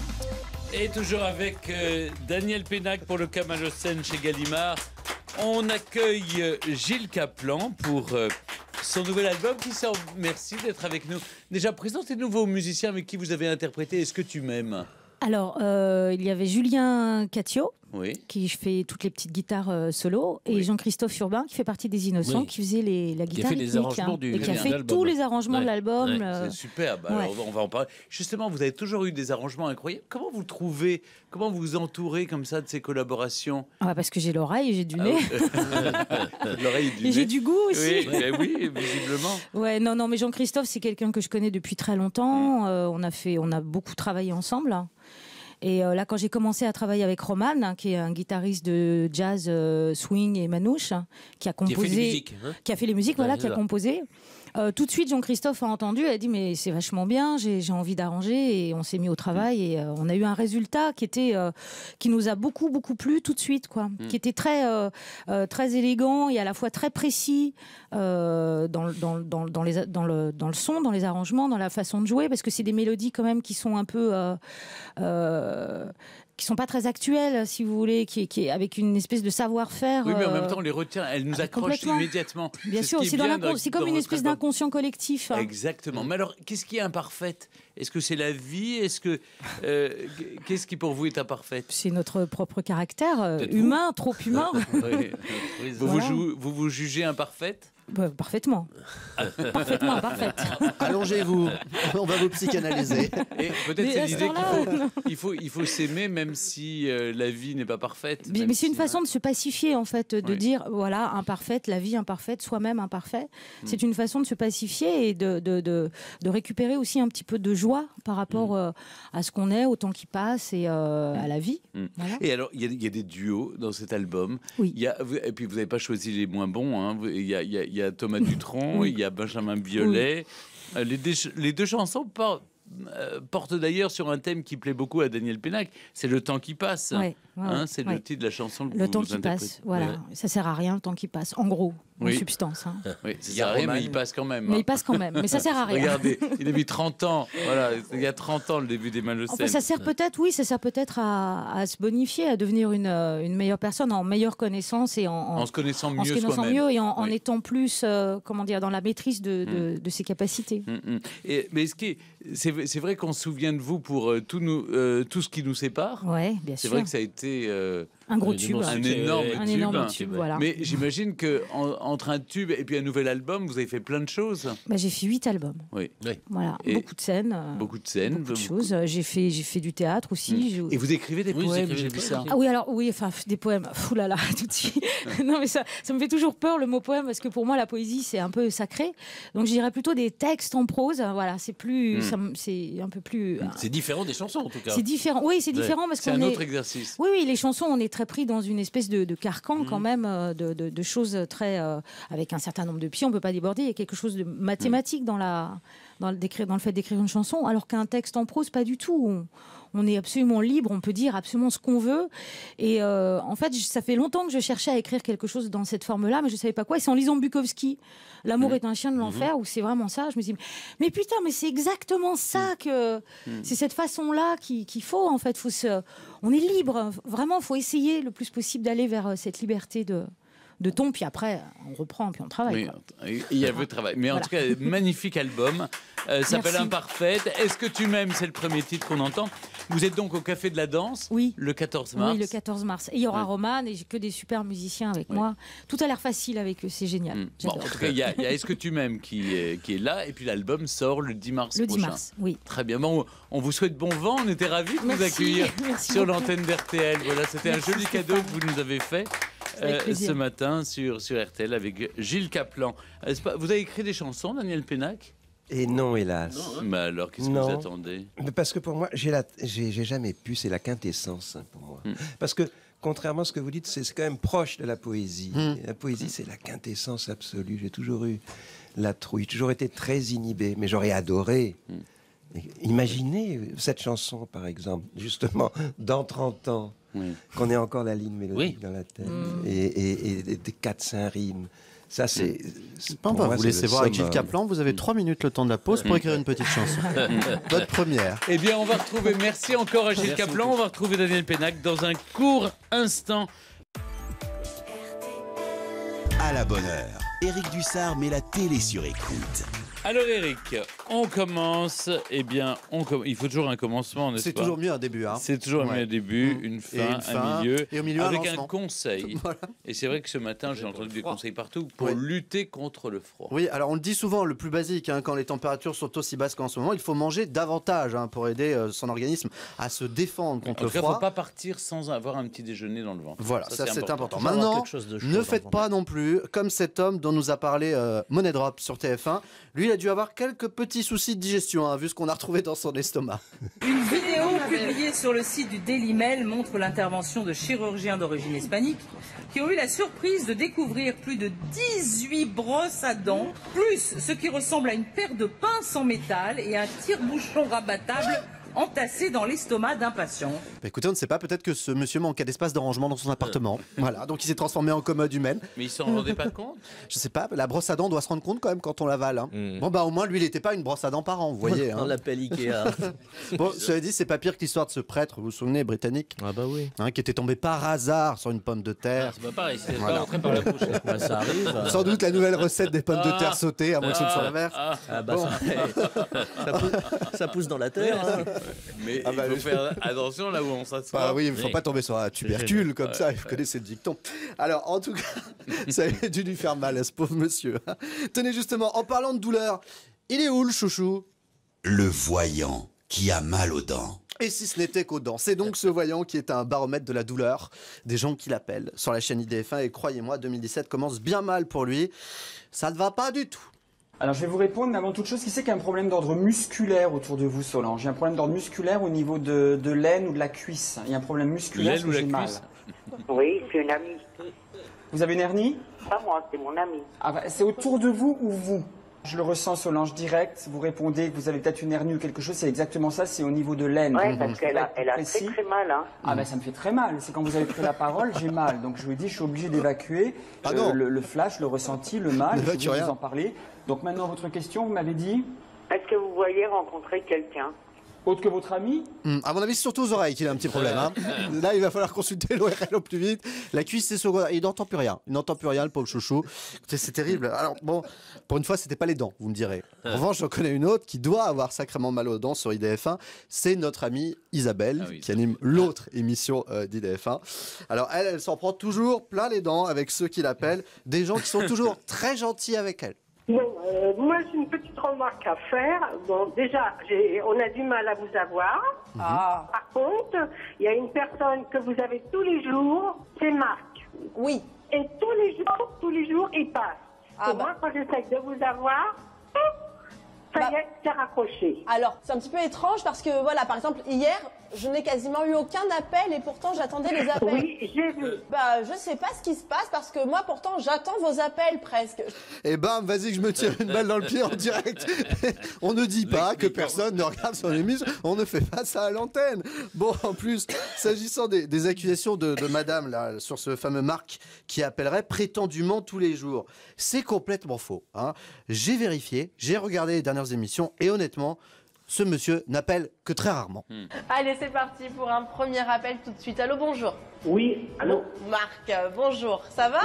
Et toujours avec euh, Daniel Pénac pour le Kamalocène chez Gallimard. On accueille euh, Gilles Caplan pour euh, son nouvel album qui sort. Merci d'être avec nous. Déjà, présentez-nous vos musiciens avec qui vous avez interprété Est-ce que tu m'aimes? Alors, euh, il y avait Julien Catio, Oui. qui fait toutes les petites guitares euh, solo, et Oui. Jean-Christophe Urbain, qui fait partie des Innocents, Oui. qui faisait les, la Qui a guitare fait les rythmique, arrangements hein, du- et qui a de fait l'album. tous les arrangements Ouais. de l'album. Ouais. euh, C'est superbe. ouais. Alors, on va en parler. Justement, vous avez toujours eu des arrangements incroyables. Comment vous trouvez, comment vous vous entourez comme ça de ces collaborations? ah, parce que j'ai l'oreille, j'ai du Ah nez, oui. L'oreille et du et j'ai nez. du goût aussi. Oui, ben oui, visiblement. Ouais, non, non, mais Jean-Christophe, c'est quelqu'un que je connais depuis très longtemps. Euh, on a fait, on a beaucoup travaillé ensemble. Et euh, là, quand j'ai commencé à travailler avec Roman, hein, qui est un guitariste de jazz, euh, swing et manouche, hein, qui a Qui a composé, fait des musiques. Hein. qui a fait les musiques, Ouais, voilà, c'est qui a ça. composé. Euh, tout de suite, Jean-Christophe a entendu, a dit mais c'est vachement bien, j'ai j'ai envie d'arranger, et on s'est mis au travail et euh, on a eu un résultat qui était, euh, qui nous a beaucoup beaucoup plu tout de suite, quoi, qui était très euh, euh, très élégant et à la fois très précis euh, dans, le- dans, le- dans, le- dans les dans le dans le son, dans les arrangements, dans la façon de jouer, parce que c'est des mélodies quand même qui sont un peu euh, euh, qui sont pas très actuelles, si vous voulez, qui, qui est avec une espèce de savoir-faire. Oui, mais en euh, même temps, on les retient, elles nous ah, accrochent complètement. immédiatement. Bien C'est sûr, ce qui c'est dans vient l'incon- dans- c'est comme dans une votre espèce album. d'inconscient collectif. hein. Exactement. Mais alors, qu'est-ce qui est imparfaite? Est-ce que c'est la vie? Est-ce que euh, qu'est-ce qui pour vous est imparfaite? C'est notre propre caractère euh, Peut-être vous. humain, trop humain. Oui. Vous, vous, Voilà. jou- vous vous jugez imparfaite? Bah, parfaitement. Parfaitement imparfaite. Allongez-vous, on va vous psychanalyser. Et peut-être Mais c'est à ce l'idée qu'il temps-là, faut, il faut, il faut s'aimer même si euh, la vie n'est pas parfaite. Mais, même mais c'est une si- façon de se pacifier, en fait, de Oui. dire, voilà, imparfaite, la vie imparfaite, soi-même imparfait. Mm. C'est une façon de se pacifier et de, de, de, de récupérer aussi un petit peu de joie par rapport Mm. euh, à ce qu'on est, au temps qui passe et euh, à la vie. Mm. Voilà. Et alors, il y, a- il y a des duos dans cet album. Oui. Il y a, vous- et puis, vous n'avez pas choisi les moins bons. hein. Vous- Il y, a, il y a- il y a Thomas Dutronc, Oui. il y a Benjamin Biolay. Euh, Les, deux- les deux chansons por- euh, portent d'ailleurs sur un thème qui plaît beaucoup à Daniel Pénac. C'est le temps qui passe. Ouais, ouais, Hein, ouais, c'est ouais. le titre de la chanson que Le vous temps qui interprétez. passe, voilà. Ouais. Ça sert à rien, le temps qui passe. En gros, en Oui. substance. hein. Oui, ça Il y a sert à rien, Roman. mais il passe quand même. Mais hein. il passe quand même. Mais ça sert à rien. Regardez, il a mis trente ans. Voilà, il y a trente ans le début des Malocènes. Enfin, ça sert peut-être, oui, ça sert peut-être à, à se bonifier, à devenir une, euh, une meilleure personne, en meilleure connaissance et en, en, En se connaissant mieux en se connaissant soi-même. mieux et en, en Oui. étant plus, euh, comment dire, dans la maîtrise de, de, de ses capacités. Mm, mm. Et, mais ce qui est- c'est c'est vrai qu'on se souvient de vous pour euh, tout, nous, euh, tout ce qui nous sépare. Ouais, bien C'est sûr. vrai que ça a été euh, Un gros Un tube. immense un succès, énorme ouais. Un tube. énorme tube, voilà. Mais j'imagine que en- entre un tube et puis un nouvel album, vous avez fait plein de choses. Bah, j'ai fait huit albums. Oui, Voilà, Et beaucoup de scènes. euh, beaucoup de scènes. beaucoup de beaucoup- choses. Euh, J'ai fait, j'ai fait du théâtre aussi. j'ai- Et vous écrivez des Oui, vous poèmes, écrivez j'ai des vu poèmes, ça. ok. Ah oui, alors oui, enfin des poèmes. Fou là là, tout de suite. non mais ça, ça me fait toujours peur le mot poème parce que pour moi la poésie c'est un peu sacré. Donc je dirais plutôt des textes en prose. Voilà, c'est plus, Mm. ça me- c'est un peu plus. C'est différent des chansons, en tout cas. C'est différent. Oui, c'est Ouais. différent parce C'est qu'on un est. autre exercice. Oui, oui, les chansons, on est très pris dans une espèce de, de carcan Mm. quand même, euh, de, de- de choses très euh, avec un certain nombre de pieds. On peut pas déborder. Il y a quelque chose de mathématique dans la, dans le, d'écrire- dans le fait d'écrire une chanson, alors qu'un texte en prose, pas du tout. On, on est absolument libre, on peut dire absolument ce qu'on veut. Et euh, en fait, je- ça fait longtemps que je cherchais à écrire quelque chose dans cette forme-là, mais je savais pas quoi. Et c'est en lisant Bukowski, L'amour est un chien de l'enfer, où c'est vraiment ça. Je me dis, mais putain, mais c'est exactement ça que c'est cette façon-là qu'il qu'il faut en fait. Faut se, on est libre, vraiment. Faut essayer le plus possible d'aller vers euh, cette liberté de de ton. Puis après, on reprend, puis on travaille. Oui, quoi. il y avait le travail. Mais en Voilà. tout cas, magnifique album. Euh, s'appelle Merci. Imparfaite. Est-ce que tu m'aimes? C'est le premier titre qu'on entend. Vous êtes donc au Café de la Danse Oui. le quatorze mars. Oui, le quatorze mars. Et il y aura Ouais. Roman et j'ai que des super musiciens avec Ouais. moi. Tout a l'air facile avec eux, c'est génial. Mm. Bon, J'adore. en tout cas, il y a, il y a Est-ce que tu m'aimes qui est, qui est là. Et puis l'album sort le dix mars Le dix prochain. mars, oui. Très bien. Bon, on vous souhaite bon vent. On était ravis de vous Merci. accueillir Merci sur beaucoup. l'antenne d'R T L. Voilà, c'était un Merci, joli cadeau Stéphane. que vous nous avez fait Avec euh, plaisir. ce matin sur, sur R T L avec Gilles Caplan. Est-ce pas- Vous avez écrit des chansons, Daniel Pénac? Et non, hélas. Mais alors, qu'est-ce que Non. vous attendez? Mais parce que pour moi, j'ai la- j'ai j'ai jamais pu, c'est la quintessence hein, pour moi. Mm. Parce que, contrairement à ce que vous dites, c'est c'est quand même proche de la poésie. Mm. Et la poésie, c'est la quintessence absolue. J'ai toujours eu la trouille, j'ai toujours été très inhibé, mais j'aurais adoré. Et Imaginez cette chanson, par exemple, justement, dans trente ans, Oui. qu'on ait encore la ligne mélodique Oui. dans la tête, Mm. et, et- et des quatre cinq rimes. Ça, c'est. c'est- On pour va moi, vous c'est laisser le voir avec Gilles summum. Caplan. Vous avez trois minutes le temps de la pause pour écrire une petite chanson. Votre première. Eh bien, on va retrouver, merci encore à Gilles Caplan, on va retrouver Daniel Pénac dans un court instant. À la bonne heure, Éric Dussard met la télé sur écoute. Alors Eric, on commence, eh bien, on com- il faut toujours un commencement, n'est-ce C'est pas? toujours mieux un début. Hein. C'est toujours Ouais. un début, Mm. une Et fin, une fin, un milieu, et au milieu, un avec un lancement. conseil. Voilà. Et c'est vrai que ce matin, j'ai entendu des conseils partout pour Oui. lutter contre le froid. Oui, alors on le dit souvent, le plus basique, hein, quand les températures sont aussi basses qu'en ce moment, il faut manger davantage hein, pour aider euh, son organisme à se défendre En contre tout le cas, il ne froid. faut pas partir sans avoir un petit déjeuner dans le ventre. Voilà, ça, c'est important. Toujours avoir Maintenant, quelque chose de chaud ne dans le faites ventre. pas non plus comme cet homme dont nous a parlé euh, Money Drop sur T F un. Lui, il a dû avoir quelques petits soucis de digestion, hein, vu ce qu'on a retrouvé dans son estomac. Une vidéo publiée sur le site du Daily Mail montre l'intervention de chirurgiens d'origine hispanique qui ont eu la surprise de découvrir plus de dix-huit brosses à dents, plus ce qui ressemble à une paire de pinces en métal et un tire-bouchon rabattable entassés dans l'estomac d'un patient. Bah écoutez, on ne sait pas, peut-être que ce monsieur manquait d'espace de rangement dans son appartement. Voilà, donc il s'est transformé en commode humaine. Mais il s'en rendait pas compte? Je sais pas, la brosse à dents, on doit se rendre compte quand même quand on l'avale. Hein. Mm. Bon bah au moins lui il n'était pas une brosse à dents par an, vous voyez. On Hein. l'appelle Ikea. Bon, cela dit, c'est pas pire que l'histoire de ce prêtre, vous vous souvenez, britannique, Ah bah oui. hein, qui était tombé par hasard sur une pomme de terre. C'est pas pareil, c'est Voilà. pas rentré par la bouche. Bah, ça arrive. Sans doute la nouvelle recette des pommes de terre sautées, à moins que ce ne soit l'inverse. Ah, Ah bah Bon. ça, ça pousse, ça pousse dans la terre. hein. mais Ah bah, il faut je- faire attention là où on s'assoit. Bah oui, il ne faut Oui. pas tomber sur un tubercule comme ça, vous connaissez le dicton. Alors, en tout cas, ça a dû lui faire mal à ce pauvre monsieur. Tenez, justement, en parlant de douleur, il est où le chouchou? Le voyant qui a mal aux dents. Et si ce n'était qu'aux dents. C'est donc ce voyant qui est un baromètre de la douleur. Des gens qui l'appellent sur la chaîne I D F un. Et croyez-moi, deux mille dix-sept commence bien mal pour lui. Ça ne va pas du tout. Alors je vais vous répondre, mais avant toute chose, qui c'est qui a un problème d'ordre musculaire autour de vous, Solange? Il y a un problème d'ordre musculaire au niveau de, de l'aine ou de la cuisse. Il y a un problème musculaire L'aine parce que ou la j'ai mal. cuisse? Oui, c'est une amie. Vous avez une hernie? Pas moi, c'est mon amie. Ah bah, c'est autour de vous ou vous? Je le ressens, Solange, direct. Vous répondez que vous avez peut-être une hernie ou quelque chose, c'est exactement ça, c'est au niveau de l'aine. Oui, Donc, parce qu'elle a, elle a très précis. très mal. Hein. Ah ben ça me fait très mal, c'est quand vous avez pris la parole, j'ai mal. Donc je vous ai dit, je suis obligé d'évacuer Ah euh, non. le, le flash, le ressenti, le mal, je N'évacue vais rien. vous en parler. Donc maintenant, votre question, vous m'avez dit, Est-ce que vous voyez rencontrer quelqu'un? autre que votre ami? Hum, à mon avis, c'est surtout aux oreilles qu'il a un petit problème. Hein. Là, il va falloir consulter l'O R L au plus vite. La cuisse, c'est secondaire. Il n'entend plus rien. Il n'entend plus rien, le pauvre chouchou. Écoutez, c'est terrible. Alors, bon, pour une fois, c'était pas les dents, vous me direz. En revanche, j'en connais une autre qui doit avoir sacrément mal aux dents sur I D F un. C'est notre amie Isabelle, Ah oui, qui anime l'autre émission euh, d'I D F un. Alors, elle, elle s'en prend toujours plein les dents avec ceux qui l'appellent. Des gens qui sont toujours très gentils avec elle. Bon, euh, moi j'ai une petite remarque à faire. Bon, déjà, j'ai- on a du mal à vous avoir. Ah, Par contre, il y a une personne que vous avez tous les jours, c'est Marc. oui. Et tous les jours, tous les jours, il passe. Ah Et bah. moi, quand j'essaie de vous avoir, ça Bah. y est, c'est raccroché. Alors, c'est un petit peu étrange parce que, voilà, par exemple, hier, je n'ai quasiment eu aucun appel et pourtant j'attendais les appels. Oui, j'ai vu. Bah, je sais pas ce qui se passe parce que moi, pourtant, j'attends vos appels presque. Et bam, vas-y que je me tire une balle dans le pied en direct. On ne dit pas que personne ne regarde son émission, on ne fait pas ça à l'antenne. Bon, en plus, s'agissant des, des accusations de, de madame là, sur ce fameux Marc qui appellerait prétendument tous les jours, c'est complètement faux. Hein. J'ai vérifié, j'ai regardé les dernières émissions et honnêtement, ce monsieur n'appelle que très rarement. Allez, c'est parti pour un premier appel tout de suite. Allô, bonjour. Oui, allô? Marc, euh, bonjour. Ça va?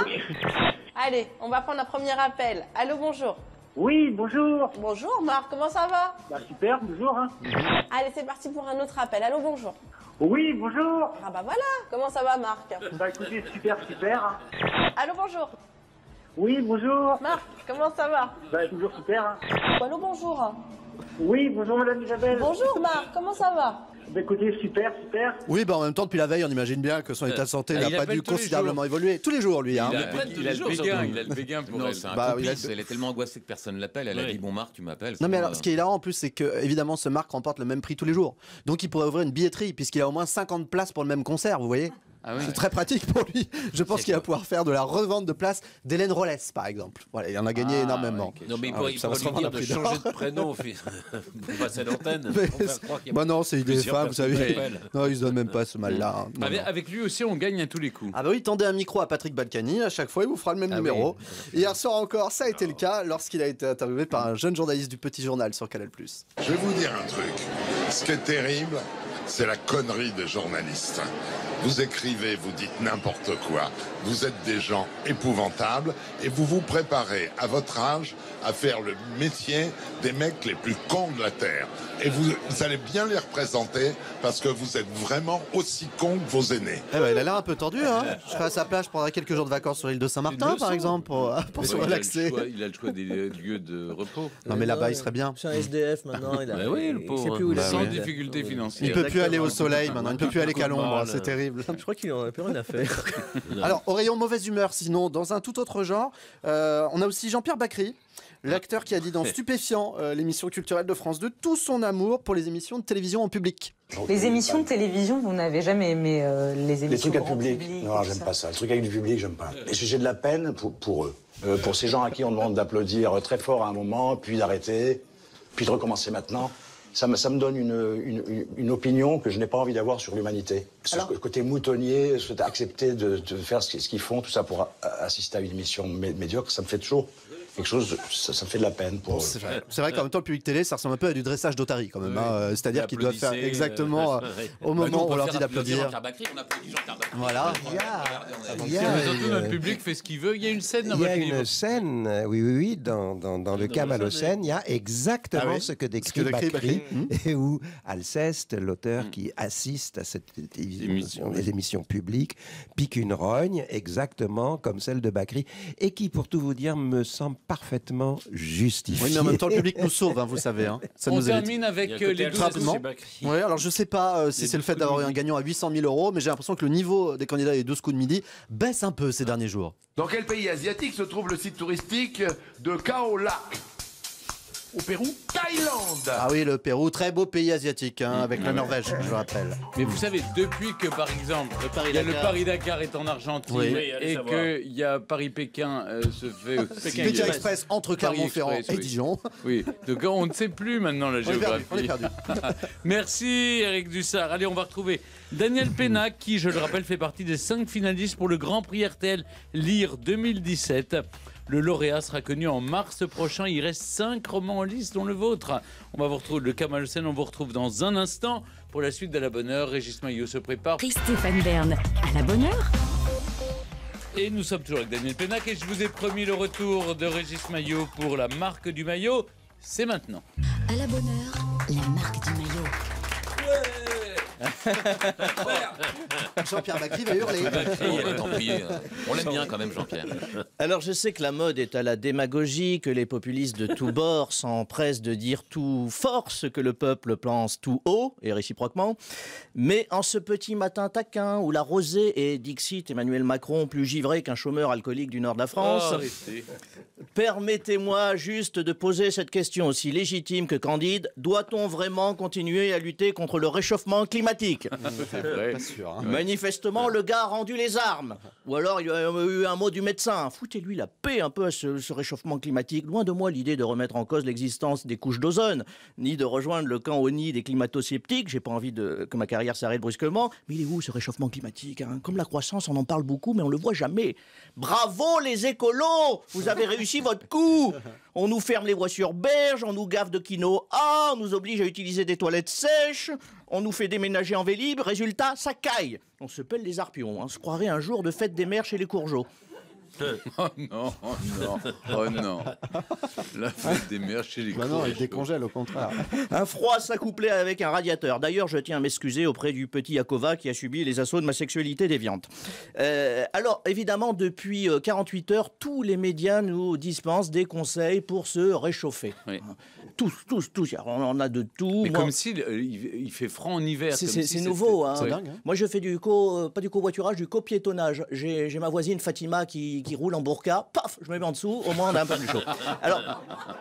Allez, on va prendre un premier appel. Allô, bonjour. Oui, bonjour. Bonjour, Marc, comment ça va? Bah, super, bonjour. Hein. Allez, c'est parti pour un autre appel. Allô, bonjour. Oui, bonjour. Ah bah voilà, comment ça va, Marc? Bah écoutez, super, super. Hein. Allô, bonjour. Oui, bonjour. Marc, comment ça va? Bah toujours super. Hein. Allô, bonjour. Oui, bonjour Madame Isabelle. Bonjour, Marc, comment ça va? Bah écoutez, super, super. Oui, bah en même temps, depuis la veille, on imagine bien que son état de santé Ah, n'a il pas appelle dû tous les considérablement jours. évoluer. Tous les jours, lui. Hein. Il a, appelle tous il les a le jours, béguin, surtout. il a le béguin pour Non, elle. c'est un Bah, il a- complice. Elle est tellement angoissée que personne ne l'appelle. Elle a Oui. dit bon Marc, tu m'appelles. Non mais c'est alors, bon, ce qui est hilarant en plus, c'est que évidemment ce Marc remporte le même prix tous les jours. Donc il pourrait ouvrir une billetterie puisqu'il a au moins cinquante places pour le même concert, vous voyez. Ah oui. C'est très pratique pour lui. Je pense C'est qu'il va quoi pouvoir faire de la revente de places d'Hélène Rollès, par exemple. Voilà, il en a gagné Ah, énormément. ok. Non, mais il Ah pourrait, oui, il ça va pourrait se lui revendre dire à de prix d'or. changer de prénom au fil- pour passer à l'antenne. Mais pour faire c'est- croire qu'il y a bah non, c'est I D F plusieurs un, vous savez. personnes qui appellent. Non, il se donne même pas ce mal-là. hein. Non, Avec, non. avec lui aussi, on gagne à tous les coups. Ah bah oui, tendez un micro à Patrick Balkany, à chaque fois il vous fera le même Ah numéro. oui. Hier soir encore, ça a été le cas lorsqu'il a été interviewé par un jeune journaliste du Petit Journal sur Canal plus. Je vais vous dire un truc. Ce qui est terrible, c'est la connerie des journalistes. Vous écrivez, vous dites n'importe quoi. Vous êtes des gens épouvantables et vous vous préparez à votre âge à faire le métier des mecs les plus cons de la Terre. Et vous, vous allez bien les représenter parce que vous êtes vraiment aussi cons que vos aînés. Eh ben, il a l'air un peu tordu, hein. Je serais à sa place, je prendrais quelques jours de vacances sur l'île de Saint-Martin, par exemple, pour, pour Mais se bon, il a le relaxer. choix- Il a le choix des lieux de repos. Non, mais là-bas, il serait bien. C'est un S D F maintenant. Il a, Bah oui, le il pauvre. sait plus où il Bah est. Sans oui. difficulté Il financière. peut plus aller au Exactement. soleil maintenant, il ne peut plus aller qu'à l'ombre, c'est terrible. Je crois qu'il en a plus rien à faire. Alors, au rayon mauvaise humeur, sinon, dans un tout autre genre, euh, on a aussi Jean-Pierre Bacry, l'acteur qui a dit dans Stupéfiant, euh, l'émission culturelle de France deux, tout son amour pour les émissions de télévision en public. Les émissions de télévision, vous n'avez jamais aimé euh, les émissions Les trucs à grand public, public non, et j'aime tout pas ça. Les trucs avec du public, j'aime pas. Et j'ai de la peine pour, pour eux. Euh, pour ces gens à qui on demande d'applaudir très fort à un moment, puis d'arrêter, puis de recommencer maintenant. ça me, ça me donne une, une, une opinion que je n'ai pas envie d'avoir sur l'humanité. Ce côté moutonnier, accepter de, de faire ce qu'ils font, tout ça pour assister à une émission médiocre, ça me fait toujours quelque chose, ça, ça me fait de la peine pour eux. C'est vrai, c'est vrai qu'en même temps, le public télé, ça ressemble un peu à du dressage d'otarie quand même. Oui. Hein. C'est-à-dire qu'ils doivent faire exactement euh, au moment bah nous, où on leur dit d'applaudir. Voilà. Il y a, il y a, mais surtout, notre public fait ce qu'il veut. Il y a une scène dans Il y a votre une livre. scène, oui, oui, oui, dans, dans, dans le cas Malocène, il y a exactement ah oui. ce que décrit Bacri, et où Alceste, l'auteur mmh. qui assiste à cette télévision, les émissions publiques, pique une rogne exactement comme celle de Bacri, et qui, pour tout vous dire, me semble parfaitement justifiée. Oui, mais en même temps, le public nous sauve, hein, vous savez. Hein. Ça On nous termine avec euh, les douze rapidement. Oui, alors je sais pas euh, si c'est le fait d'avoir eu un gagnant à huit cent mille euros, mais j'ai l'impression que le niveau des candidats et douze coups de midi baisse un peu ces derniers jours. Dans quel pays asiatique se trouve le site touristique de Khao Lak? Au Pérou? Thaïlande. Ah oui, le Pérou, très beau pays asiatique, hein, avec la Norvège, je le rappelle. Mais vous savez, depuis que, par exemple, il y a le Paris-Dakar est en Argentine, oui. et qu'il y a Paris-Pékin euh, se fait aussi... Pékin Express, Express entre Clermont-Ferrand et oui. Dijon. Oui, donc on ne sait plus maintenant la on géographie. Est perdu, on est perdu. Merci Eric Dussard. Allez, on va retrouver Daniel Pénac, qui, je le rappelle, fait partie des cinq finalistes pour le Grand Prix R T L Lire deux mille dix-sept. Le lauréat sera connu en mars prochain. Il reste cinq romans en lice, dont le vôtre. On va vous retrouver le cas Malocène. On vous retrouve dans un instant pour la suite de la bonne heure. Régis Maillot se prépare. Stéphane Bern, à la bonne heure. Et nous sommes toujours avec Daniel Pénac. Et je vous ai promis le retour de Régis Maillot pour la marque du maillot. C'est maintenant. À la bonne heure, la marque du maillot. Jean-Pierre Bacri va hurler. Oh, tant pis, on l'aime bien quand même, Jean-Pierre. Alors, je sais que la mode est à la démagogie, que les populistes de tous bords s'empressent de dire tout fort ce que le peuple pense tout haut, et réciproquement. Mais en ce petit matin taquin, où la rosée est, dixit Emmanuel Macron, plus givré qu'un chômeur alcoolique du nord de la France, oh, permettez-moi juste de poser cette question aussi légitime que candide. Doit-on vraiment continuer à lutter contre le réchauffement climatique? Pas sûr, hein. Manifestement, le gars a rendu les armes. Ou alors, il y a eu un mot du médecin. Foutez-lui la paix un peu à ce, ce réchauffement climatique. Loin de moi l'idée de remettre en cause l'existence des couches d'ozone, ni de rejoindre le camp au nid des climato-sceptiques. J'ai pas envie de, que ma carrière s'arrête brusquement. Mais il est où ce réchauffement climatique, hein? Comme la croissance, on en parle beaucoup, mais on le voit jamais. Bravo les écolos! Vous avez réussi votre coup! On nous ferme les voies sur berge, on nous gave de quinoa, on nous oblige à utiliser des toilettes sèches, on nous fait déménager en Vélib, résultat, ça caille. On se pèle les arpions, on se croirait un jour de fête des mères chez les Courgeaux. Oh non, oh non, oh non. La fête des mères chez les bah non, il décongèle au contraire. Un froid s'accoupler avec un radiateur. D'ailleurs, je tiens à m'excuser auprès du petit Yakova qui a subi les assauts de ma sexualité déviante. Euh, alors, évidemment, depuis quarante-huit heures, tous les médias nous dispensent des conseils pour se réchauffer. Oui. Tous, tous, tous. On en a de tout. Mais Moi, comme si euh, il fait froid en hiver. C'est si nouveau. Hein. C'est dingue. Hein. Moi, je fais du co, euh, pas du covoiturage, du copiétonnage. J'ai ma voisine Fatima qui, qui roule en burqa. Paf, je me mets en dessous. Au moins, on a un peu plus chaud. Alors.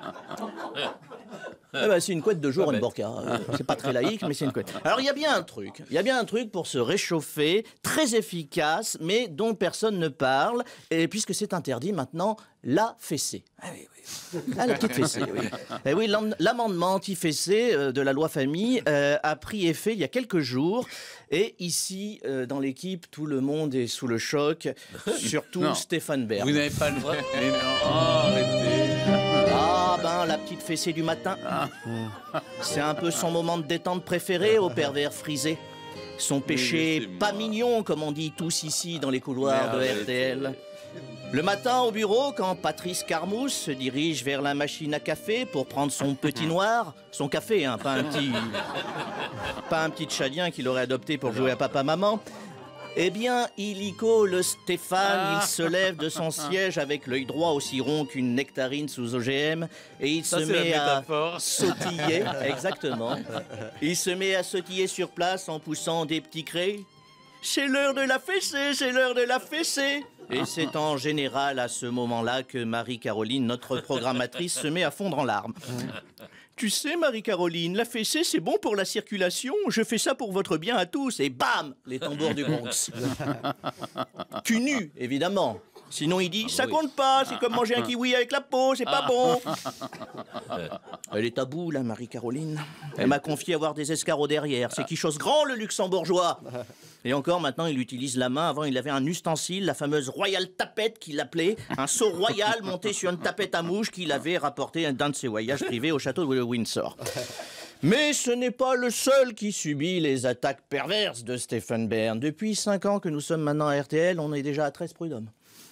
Eh ben, c'est une couette de jour, une burqa. Euh, c'est pas très laïque, mais c'est une couette. Alors, il y a bien un truc. Il y a bien un truc pour se réchauffer, très efficace, mais dont personne ne parle, et puisque c'est interdit maintenant, la fessée. Ah oui, oui. Ah, la petite fessée, oui. Eh oui, l'amendement anti-fessée euh, de la loi famille euh, a pris effet il y a quelques jours. Et ici, euh, dans l'équipe, tout le monde est sous le choc, surtout non. Stéphane Bern. Vous n'avez pas le vrai. Mais non, oh, arrêtez. Ah ben, la petite fessée du matin. C'est un peu son moment de détente préféré au pervers frisé. Son péché pas mignon, comme on dit tous ici dans les couloirs de R T L. Le matin au bureau, quand Patrice Carmousse se dirige vers la machine à café pour prendre son petit noir, son café, hein, pas un petit, pas un petit tchadien qu'il aurait adopté pour jouer à papa-maman, eh bien, illico le Stéphane, il se lève de son siège avec l'œil droit aussi rond qu'une nectarine sous O G M et il Ça, se met à métaphore. sautiller, exactement. Il se met à sautiller sur place en poussant des petits cris. C'est l'heure de la fessée, c'est l'heure de la fessée. Et c'est en général à ce moment-là que Marie-Caroline, notre programmatrice, se met à fondre en larmes. Tu sais, Marie-Caroline, la fessée, c'est bon pour la circulation. Je fais ça pour votre bien à tous. Et bam, les tambours du Bronx. Cul nu, évidemment. Sinon, il dit Ah bah ça oui. compte pas, c'est comme manger un kiwi avec la peau, c'est pas Ah. bon. Elle est à bout, là, Marie-Caroline. Elle m'a confié avoir des escargots derrière. C'est qui chose grand, le luxembourgeois. Et encore, maintenant, il utilise la main. Avant, il avait un ustensile, la fameuse Royal Tapette qu'il appelait. Un seau royal monté sur une tapette à mouche qu'il avait rapporté d'un de ses voyages privés au château de Windsor. Mais ce n'est pas le seul qui subit les attaques perverses de Stéphane Bern. Depuis cinq ans que nous sommes maintenant à R T L, on est déjà à treize prud'hommes.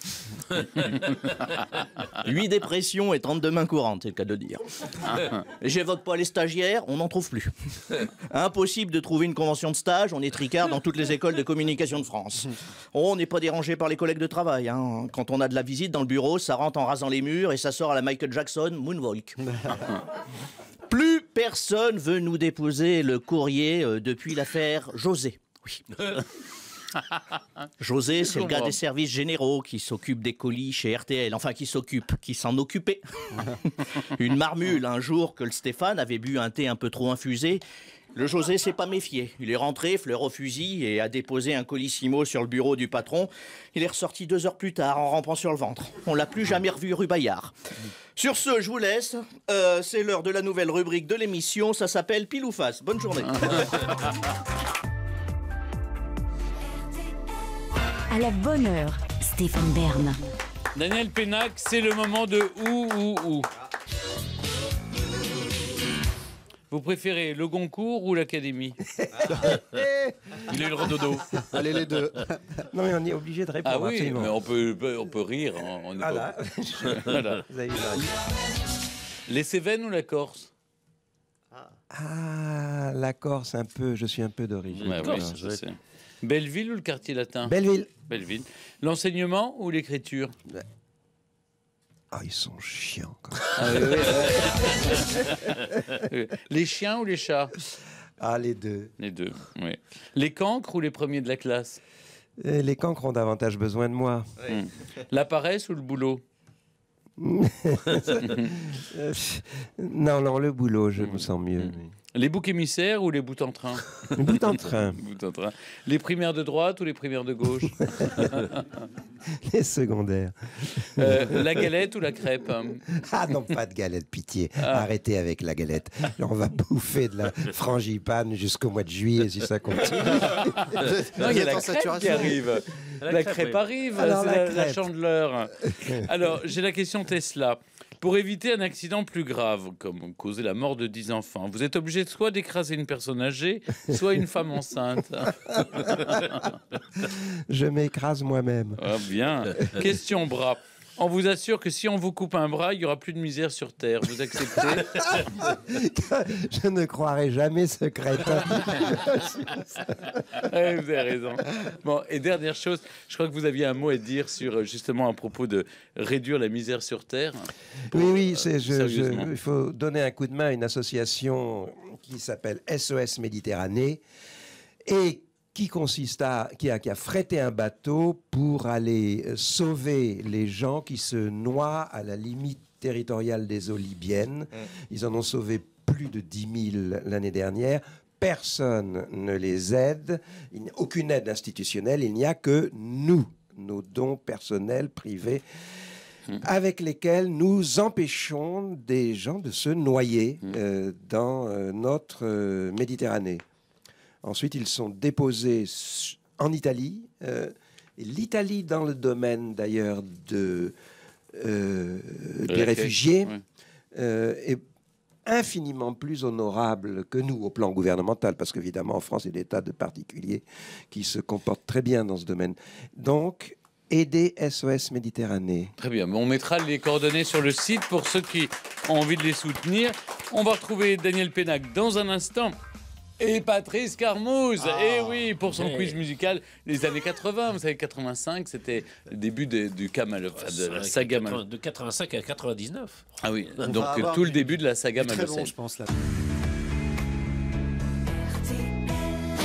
huit dépressions et trente-deux mains courantes, c'est le cas de dire. J'évoque pas les stagiaires, on n'en trouve plus. Impossible de trouver une convention de stage, on est tricard dans toutes les écoles de communication de France. On n'est pas dérangé par les collègues de travail. Hein. Quand on a de la visite dans le bureau, ça rentre en rasant les murs et ça sort à la Michael Jackson, Moonwalk. Plus personne veut nous déposer le courrier euh, depuis l'affaire José. Oui. José, c'est le gars des services généraux qui s'occupe des colis chez R T L. Enfin, qui s'occupe, qui s'en occupait. Une marmule, un jour que le Stéphane avait bu un thé un peu trop infusé. Le José s'est pas méfié. Il est rentré, fleur au fusil, et a déposé un colissimo sur le bureau du patron. Il est ressorti deux heures plus tard en rampant sur le ventre. On l'a plus jamais revu rue Bayard. Sur ce, je vous laisse. Euh, c'est l'heure de la nouvelle rubrique de l'émission. Ça s'appelle Pile ou Face. Bonne journée. À la bonne heure, Stéphane Bern. Daniel Pénac, c'est le moment de ou ou ou. Vous préférez le Goncourt ou l'Académie? Il est le redodo. Allez, les deux. Non, mais on est obligé de répondre. Ah oui, absolument. mais on peut, on peut rire. hein, On est Ah pas- là, Voilà. vous avez raison. Les Cévennes ou la Corse? Ah, la Corse, un peu. Je suis un peu d'origine. Ouais, oui, corse. je sais. Belleville ou le quartier latin? Belleville. Belleville. L'enseignement ou l'écriture? Ah, ils sont chiants. Quoi. Ah, oui, oui, oui. Les chiens ou les chats? Ah, les deux. Les deux, oui. Les cancres ou les premiers de la classe? Et les cancres ont davantage besoin de moi. Hmm. La paresse ou le boulot? Euh, non, non, le boulot, je me sens mieux. mais- Les boucs émissaires ou les bouts en train? Les bouts en train. Bouts en train. Les primaires de droite ou les primaires de gauche? Les secondaires. Euh, la galette ou la crêpe? Ah non, pas de galette, pitié. Ah. Arrêtez avec la galette. On va bouffer de la frangipane jusqu'au mois de juillet si ça continue. Non, il y a la en crêpe saturation. qui arrive. La, La crêpe, crêpe, oui. arrive, Alors, c'est la la, la crêpe. chandeleur. Alors, j'ai la question Tesla. Pour éviter un accident plus grave, comme causer la mort de dix enfants, vous êtes obligé soit d'écraser une personne âgée, soit une femme enceinte. Je m'écrase moi-même. Ah, bien. Question bras. On vous assure que si on vous coupe un bras, il n'y aura plus de misère sur Terre. Vous acceptez? Je ne croirai jamais ce crétin. Ouais, vous avez raison. Bon, et dernière chose, je crois que vous aviez un mot à dire sur euh, justement à propos de réduire la misère sur Terre. Oui, oui, c'est, je, sérieusement. je- il faut donner un coup de main à une association qui s'appelle S O S Méditerranée et qui consiste à, qui a, qui a frété un bateau pour aller euh, sauver les gens qui se noient à la limite territoriale des eaux libyennes. Ils en ont sauvé plus de dix mille l'année dernière. Personne ne les aide, il n'y a aucune aide institutionnelle, il n'y a que nous, nos dons personnels, privés, avec lesquels nous empêchons des gens de se noyer euh, dans euh, notre euh, Méditerranée. Ensuite, ils sont déposés s- en Italie. euh, et l'Italie, dans le domaine d'ailleurs de, euh, des l'accueil, réfugiés, ouais. euh, est infiniment plus honorable que nous au plan gouvernemental, parce qu'évidemment en France, il y a des tas de particuliers qui se comportent très bien dans ce domaine. Donc, aider S O S Méditerranée. Très bien, mais on mettra les coordonnées sur le site pour ceux qui ont envie de les soutenir. On va retrouver Daniel Pénac dans un instant. Et Patrice Carmouze, et oui, pour son hey. quiz musical, les années quatre-vingts, vous savez, quatre-vingt-cinq, c'était le début de, du Kamal, enfin, de la saga Mal. De quatre-vingt-cinq à quatre-vingt-dix-neuf. Ah oui, On donc va avoir tout le du- début de la saga Très Malocène. long, je pense, là.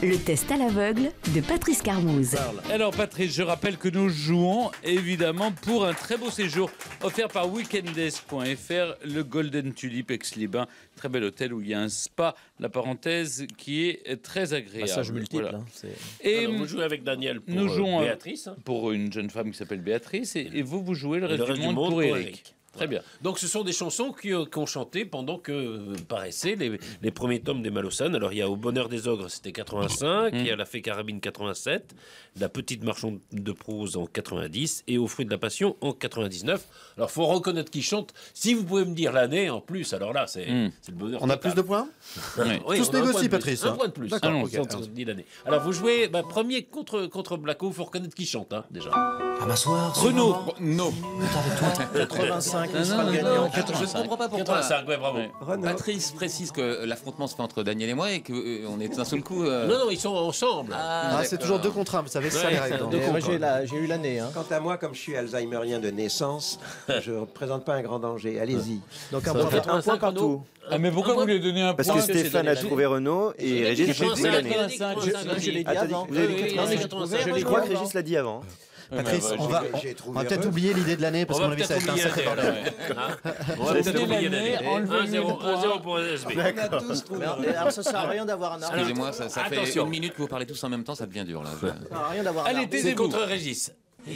Le test à l'aveugle de Patrice Carmouze. Alors Patrice, je rappelle que nous jouons évidemment pour un très beau séjour offert par weekendesk point f r, le Golden Tulip Aix-les-Bains, très bel hôtel où il y a un spa, la parenthèse, qui est très agréable. Massage multiple. Voilà. Hein, c'est- Et Alors, vous jouez avec Daniel pour nous euh, jouons euh, Béatrice. hein. pour une jeune femme qui s'appelle Béatrice et, et vous, vous jouez le Et reste, du, monde pour Eric. Eric. Très bien. Donc ce sont des chansons qui, euh, qu'on chantait pendant que euh, paraissaient les, les premiers tomes des Malocènes. Alors il y a Au Bonheur des Ogres, c'était quatre-vingt-cinq, il y a La Fée Carabine quatre-vingt-sept, La Petite Marchande de Prose en quatre-vingt-dix et Au Fruit de la Passion en quatre-vingt-dix-neuf. Alors faut reconnaître qui chante. Si vous pouvez me dire l'année en plus, alors là c'est Mm. c'est le bonheur. On a total. plus de points Oui, Tous on a un négocient, point de plus. Patrice, Un hein. point de plus. D'accord, Ah non, ok. sans- sans- dit l'année. Alors vous jouez bah, premier contre, contre Blacko, il faut reconnaître qui chante hein, déjà. À m'asseoir. Renaud. Non. quatre-vingt-cinq, Non, il sera non, le non, gagnant. non, Je ne comprends pas pourquoi. quatre-vingt-cinq, ouais, bravo. Ouais. Patrice précise que l'affrontement se fait entre Daniel et moi et qu'on est d'un seul coup. euh, Non, non, ils sont ensemble. Ah, c'est d'accord. toujours deux contre un, vous savez, c'est ça Ouais, les règles. c'est hein. deux Et moi, contre j'ai la- j'ai eu l'année. Hein. Quant à moi, comme je suis alzheimerien de naissance, je ne représente pas un grand danger. Allez-y. Donc un Ça point, fait un point quatre-vingt-cinq, partout. Ah mais pourquoi Un vous point. lui donnez un Parce point que Stéphane a trouvé Renaud et Régis a trouvé quatre-vingt-cinq, l'année. quatre-vingt-cinq, Je, quatre-vingt-cinq, je l'ai dit Ah, t'as dit- avant. vous avez dit Oui, oui, quatre-vingt-cinq. quatre-vingt-cinq. Je l'ai Je dit crois que avant. Régis l'a dit avant. Patrice, Ouais, bah, on va, j'ai on trouvé va peut-être heureux. oublier l'idée de l'année parce On qu'à va mon avis ça va peut-être être un oublier sacré l'année. bordel. Hein On va Laissez peut-être oublier l'année, l'année. enlevez-lui un zéro, le point. un zéro pour S B. On a tous trouvé. Mais alors, mais alors, ça sert à rien d'avoir un arbitre. Excusez-moi, ça, ça fait Attention. une minute que vous parlez tous en même temps, ça devient dur là. Je- Ça sert à rien d'avoir un Allez, arbitre. C'est taisez-vous. contre Régis.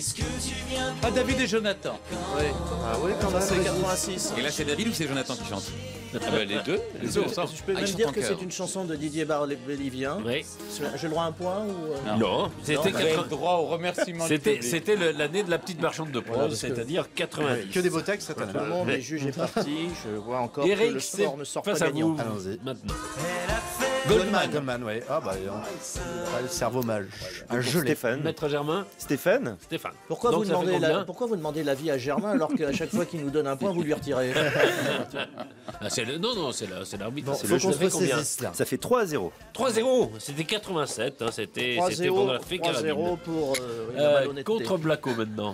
Ah, David et Jonathan. Oui. Ah oui, quand Ça, même. c'est quatre-vingt-six. Et là, c'est David ou c'est Jonathan qui chante Ah bah, les deux, les deux ensemble. Je peux Ah, même il dire chante que en c'est chœur. une chanson de Didier Barbelivien. Oui. J'ai le droit à un point ou euh, Non, c'était Non, Vous avez quatre- le droit au remerciement du c'était public. c'était le- l'année de la petite marchande de Voilà, prose, parce que- c'est-à-dire quatre-vingt-dix. Que des beaux textes cette année. Tout le monde est juge et parti. Je vois encore que le Eric, c'est score ne sort pas face à gagnant. vous Allons-y. maintenant. Goldman. Goldman, oui. Ah bah, on- ah, le cerveau mal. Un gelé. Stéphane. Maître Germain, Stéphane. Stéphane. Pourquoi Donc, vous, ça fait demandez la- combien pourquoi vous demandez l'avis à Germain alors qu'à chaque fois qu'il nous donne un point, vous lui retirez Ah, c'est le- Non, non, c'est la- c'est l'arbitre. Bon, C'est faut le qu'on jeu. se Ça fait combien ressaisisse là. Ça fait trois à zéro. trois zéro. C'était quatre-vingt-sept. hein, C'était trois c'était zéro pendant la fée trois zéro carabine. pour euh, la Euh, malhonnêteté. contre Blacko maintenant.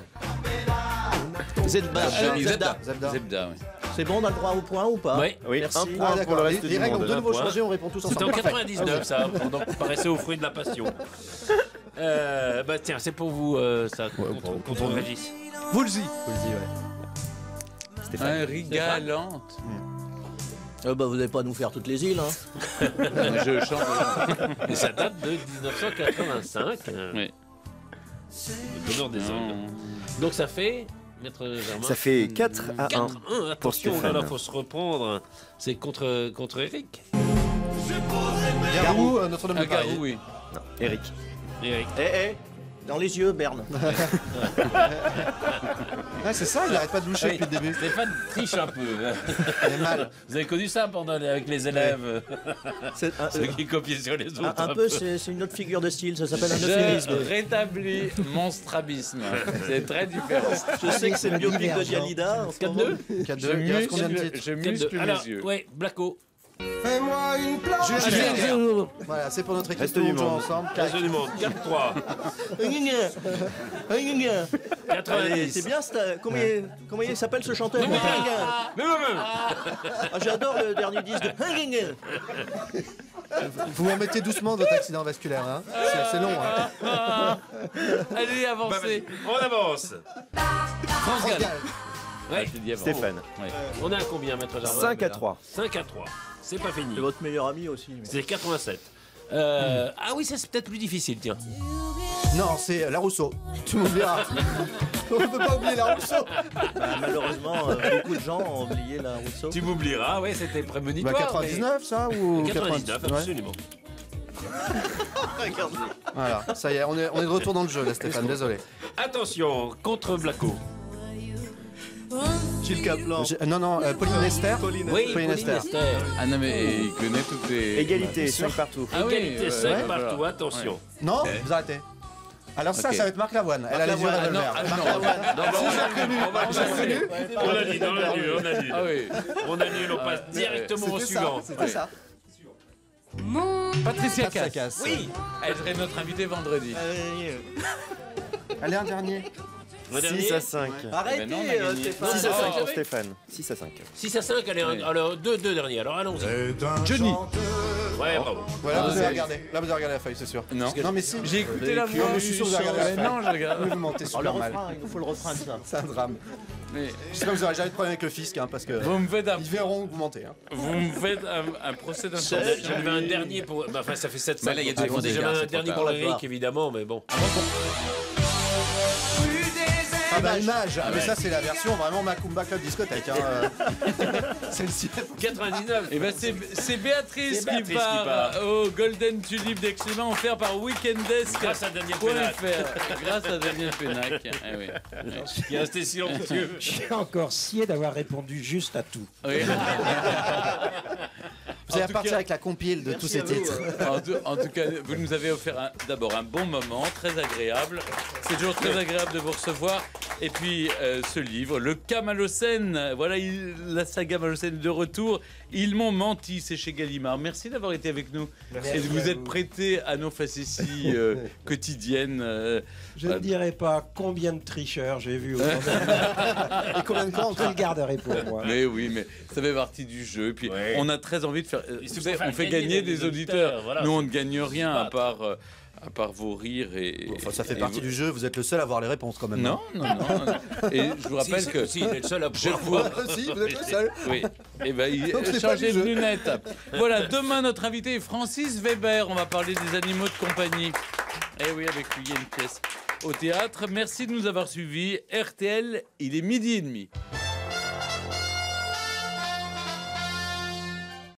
Zebda. Ah, Zebda. Zebda. Zebda, oui. C'est bon, on a le droit au point ou pas Oui. Oui, Merci. un Ah point pour d'accord, le les, reste les du règles ont monde. de nouveau point. changé, on répond tous C'était ensemble. en Parfait. quatre-vingt-dix-neuf, ça. Donc, on paraissait au fruit de la passion. Euh, bah tiens, c'est pour vous, euh, ça, contre, contre Régis. Woolsey. Woolsey, ouais. Stéphane. Un rigalante. Euh, bah, vous n'allez pas nous faire toutes les îles. Hein. Je chante. Et ça date de dix-neuf cent quatre-vingt-cinq. euh, Oui. Le bonheur des hommes. Donc ça fait, Maître Germain, Ça fait quatre à un. quatre un. pour Attention, là, Stéphane. là, faut se reprendre. C'est contre, contre Eric. Garou, euh, Notre-Dame de Un Paris. garou, oui. Non, Eric. Eric. Eh, eh, dans les yeux, Berne. Ah, c'est ça, il n'arrête pas de boucher Oui. depuis le début. Stéphane triche un peu. Il est mal. Vous avez connu ça pendant les- avec les élèves, C'est un, ceux qui copiaient sur les autres. un- un peu, c'est c'est une autre figure de style, ça s'appelle un euphémisme. Je rétablis mon strabisme. C'est très différent. Je sais que c'est le biopic de Dialida. en ce quatre moment. deux. quatre Je deux, il reste combien de muscle, titres je muscle Alors, mes yeux. ouais, Blacko. Julien Clerc. Voilà, c'est pour notre équipe, Reste tout le du monde joue monde. ensemble. Reste du monde. quatre trois. Allez, quatre-vingt-dix. c'est bien, c'est- comment, il, comment il s'appelle ce chanteur Mais non, mais- Ah, j'adore le dernier disque de Vous vous remettez doucement de votre accident vasculaire, hein. C'est- C'est long, hein. Ah. Allez, Bah, avancez. vas-y. On avance. France Gall. Ouais. Je l'ai dit avant. Stéphane. Ouais. On est à combien, Maître Germain cinq à trois. cinq à trois. C'est pas fini. C'est votre meilleur ami aussi. mais- C'est quatre-vingt-sept. Euh, Ah oui, ça c'est peut-être plus difficile, tiens. Non, c'est la Rousseau. Tu m'oublieras. On ne peut pas oublier la Rousseau. Bah, malheureusement, euh, beaucoup de gens ont oublié la Rousseau. Tu m'oublieras, ouais, c'était Bah, prémonitoire. quatre-vingt-dix-neuf, ça ou mais- quatre-vingt-dix-neuf, quatre-vingt-dix? Ouais. absolument. Voilà, ça y est, on est, on est de retour dans le jeu là, Stéphane, désolé. Attention, contre Blacko. Gilles Caplan. J'ai- Non, non, euh, Pauline Esther. Oui, Pauline Pauline Esther. Esther. Ah non, mais il connaît toutes les. Égalité, cinq partout. Ah oui, Égalité, ouais, cinq ouais, partout, voilà. attention. Non, vous arrêtez. Alors ça, Ok. ça va être Marc Lavoine. Elle a les yeux Ah non, revolver. ah Marc non. Lavoine. Non, bah, Si on j'ai va- reconnu. on va- J'ai reconnu. On annule, on annule, on annule. Ah oui. On annule, on passe directement au C'était ça, suivant. c'était ça. Patricia Patricia Cass. Cass. Oui. Elle serait notre invitée vendredi. Allez, un dernier. Le dernier. six à cinq. Arrêtez, Ben non, on a euh, gagné. Stéphane. six à Ah, cinq pour ouais. Stéphane. six à cinq. six à cinq, allez, un- alors deux, deux derniers, alors allons-y. Johnny. Ouais, bravo. Voilà, Ah, vous avez c'est- regardé. Là, vous avez regardé la feuille, c'est sûr. Non. Non, mais si. J'ai écouté la voix. Non, mais je suis sûr que vous avez regardé la Mais feuille. non, je regarde. Oui, vous mentez Oh, super le mal. refrain, il nous faut le refrain de ça. C'est un drame. Mais J'espère que vous n'aurez jamais de problème avec le fisc, hein, parce que vous me faites un, ils verront que vous mentez. Hein. vous me faites un, un procès d'incendie. J'en avais un dernier pour. Bah, enfin, ça fait sept Mais là, il y a cinq. deux J'en ai dégâts, un c'est dernier trop pour tard. Eric, évidemment, mais bon. Ah bah Image, ah, mais ça c'est la version vraiment Macumba Club discothèque. Hein. euh. Celle-ci. quatre-vingt-dix-neuf. Et ben c'est c'est Béatrice, C'est Béatrice qui qui part, part. au Golden Tulip d'Excellent offert par Weekendesk. Grâce à Daniel Point Pénac. F R. Grâce à Daniel Pénac. Eh oui. Qui est resté silencieux. Je suis encore scié d'avoir répondu juste à tout. Oui. Vous allez En tout repartir cas- avec la compile de tous ces à vous, titres. En tout, en tout cas, vous nous avez offert un- d'abord un bon moment, très agréable. C'est toujours très agréable de vous recevoir. Et puis euh, ce livre, Le cas Malocène, voilà, il- la saga Malocène de retour. Ils m'ont menti, c'est chez Gallimard. Merci d'avoir été avec nous Merci et de vous à être vous. prêté à nos facéties euh, quotidiennes. euh, Je ne euh, dirai pas combien de tricheurs j'ai vu au cours Et combien de temps Je le garderai pour moi. Mais oui, mais ça fait partie du jeu. Et puis, Ouais. on a très envie de faire. euh, Et vous c'est savez, pour faire on fait gagner gagner des des auditeurs, auditeurs. voilà, Nous, on c'est- ne gagne rien à battre. part, euh, à part vos rires et. Enfin, ça fait et partie vos- du jeu, vous êtes le seul à avoir les réponses quand même. Non, non, non. non. Et je vous rappelle Si, que. si, il est le seul à je pouvoir vous- voir. Si, vous êtes le seul. Oui. Et ben, il Donc, c'est pas changez du de jeu. lunettes. Voilà, demain, notre invité est Francis Weber. On va parler des animaux de compagnie. Eh oui, avec lui, il y a une pièce au théâtre. Merci de nous avoir suivis. R T L, il est midi et demi.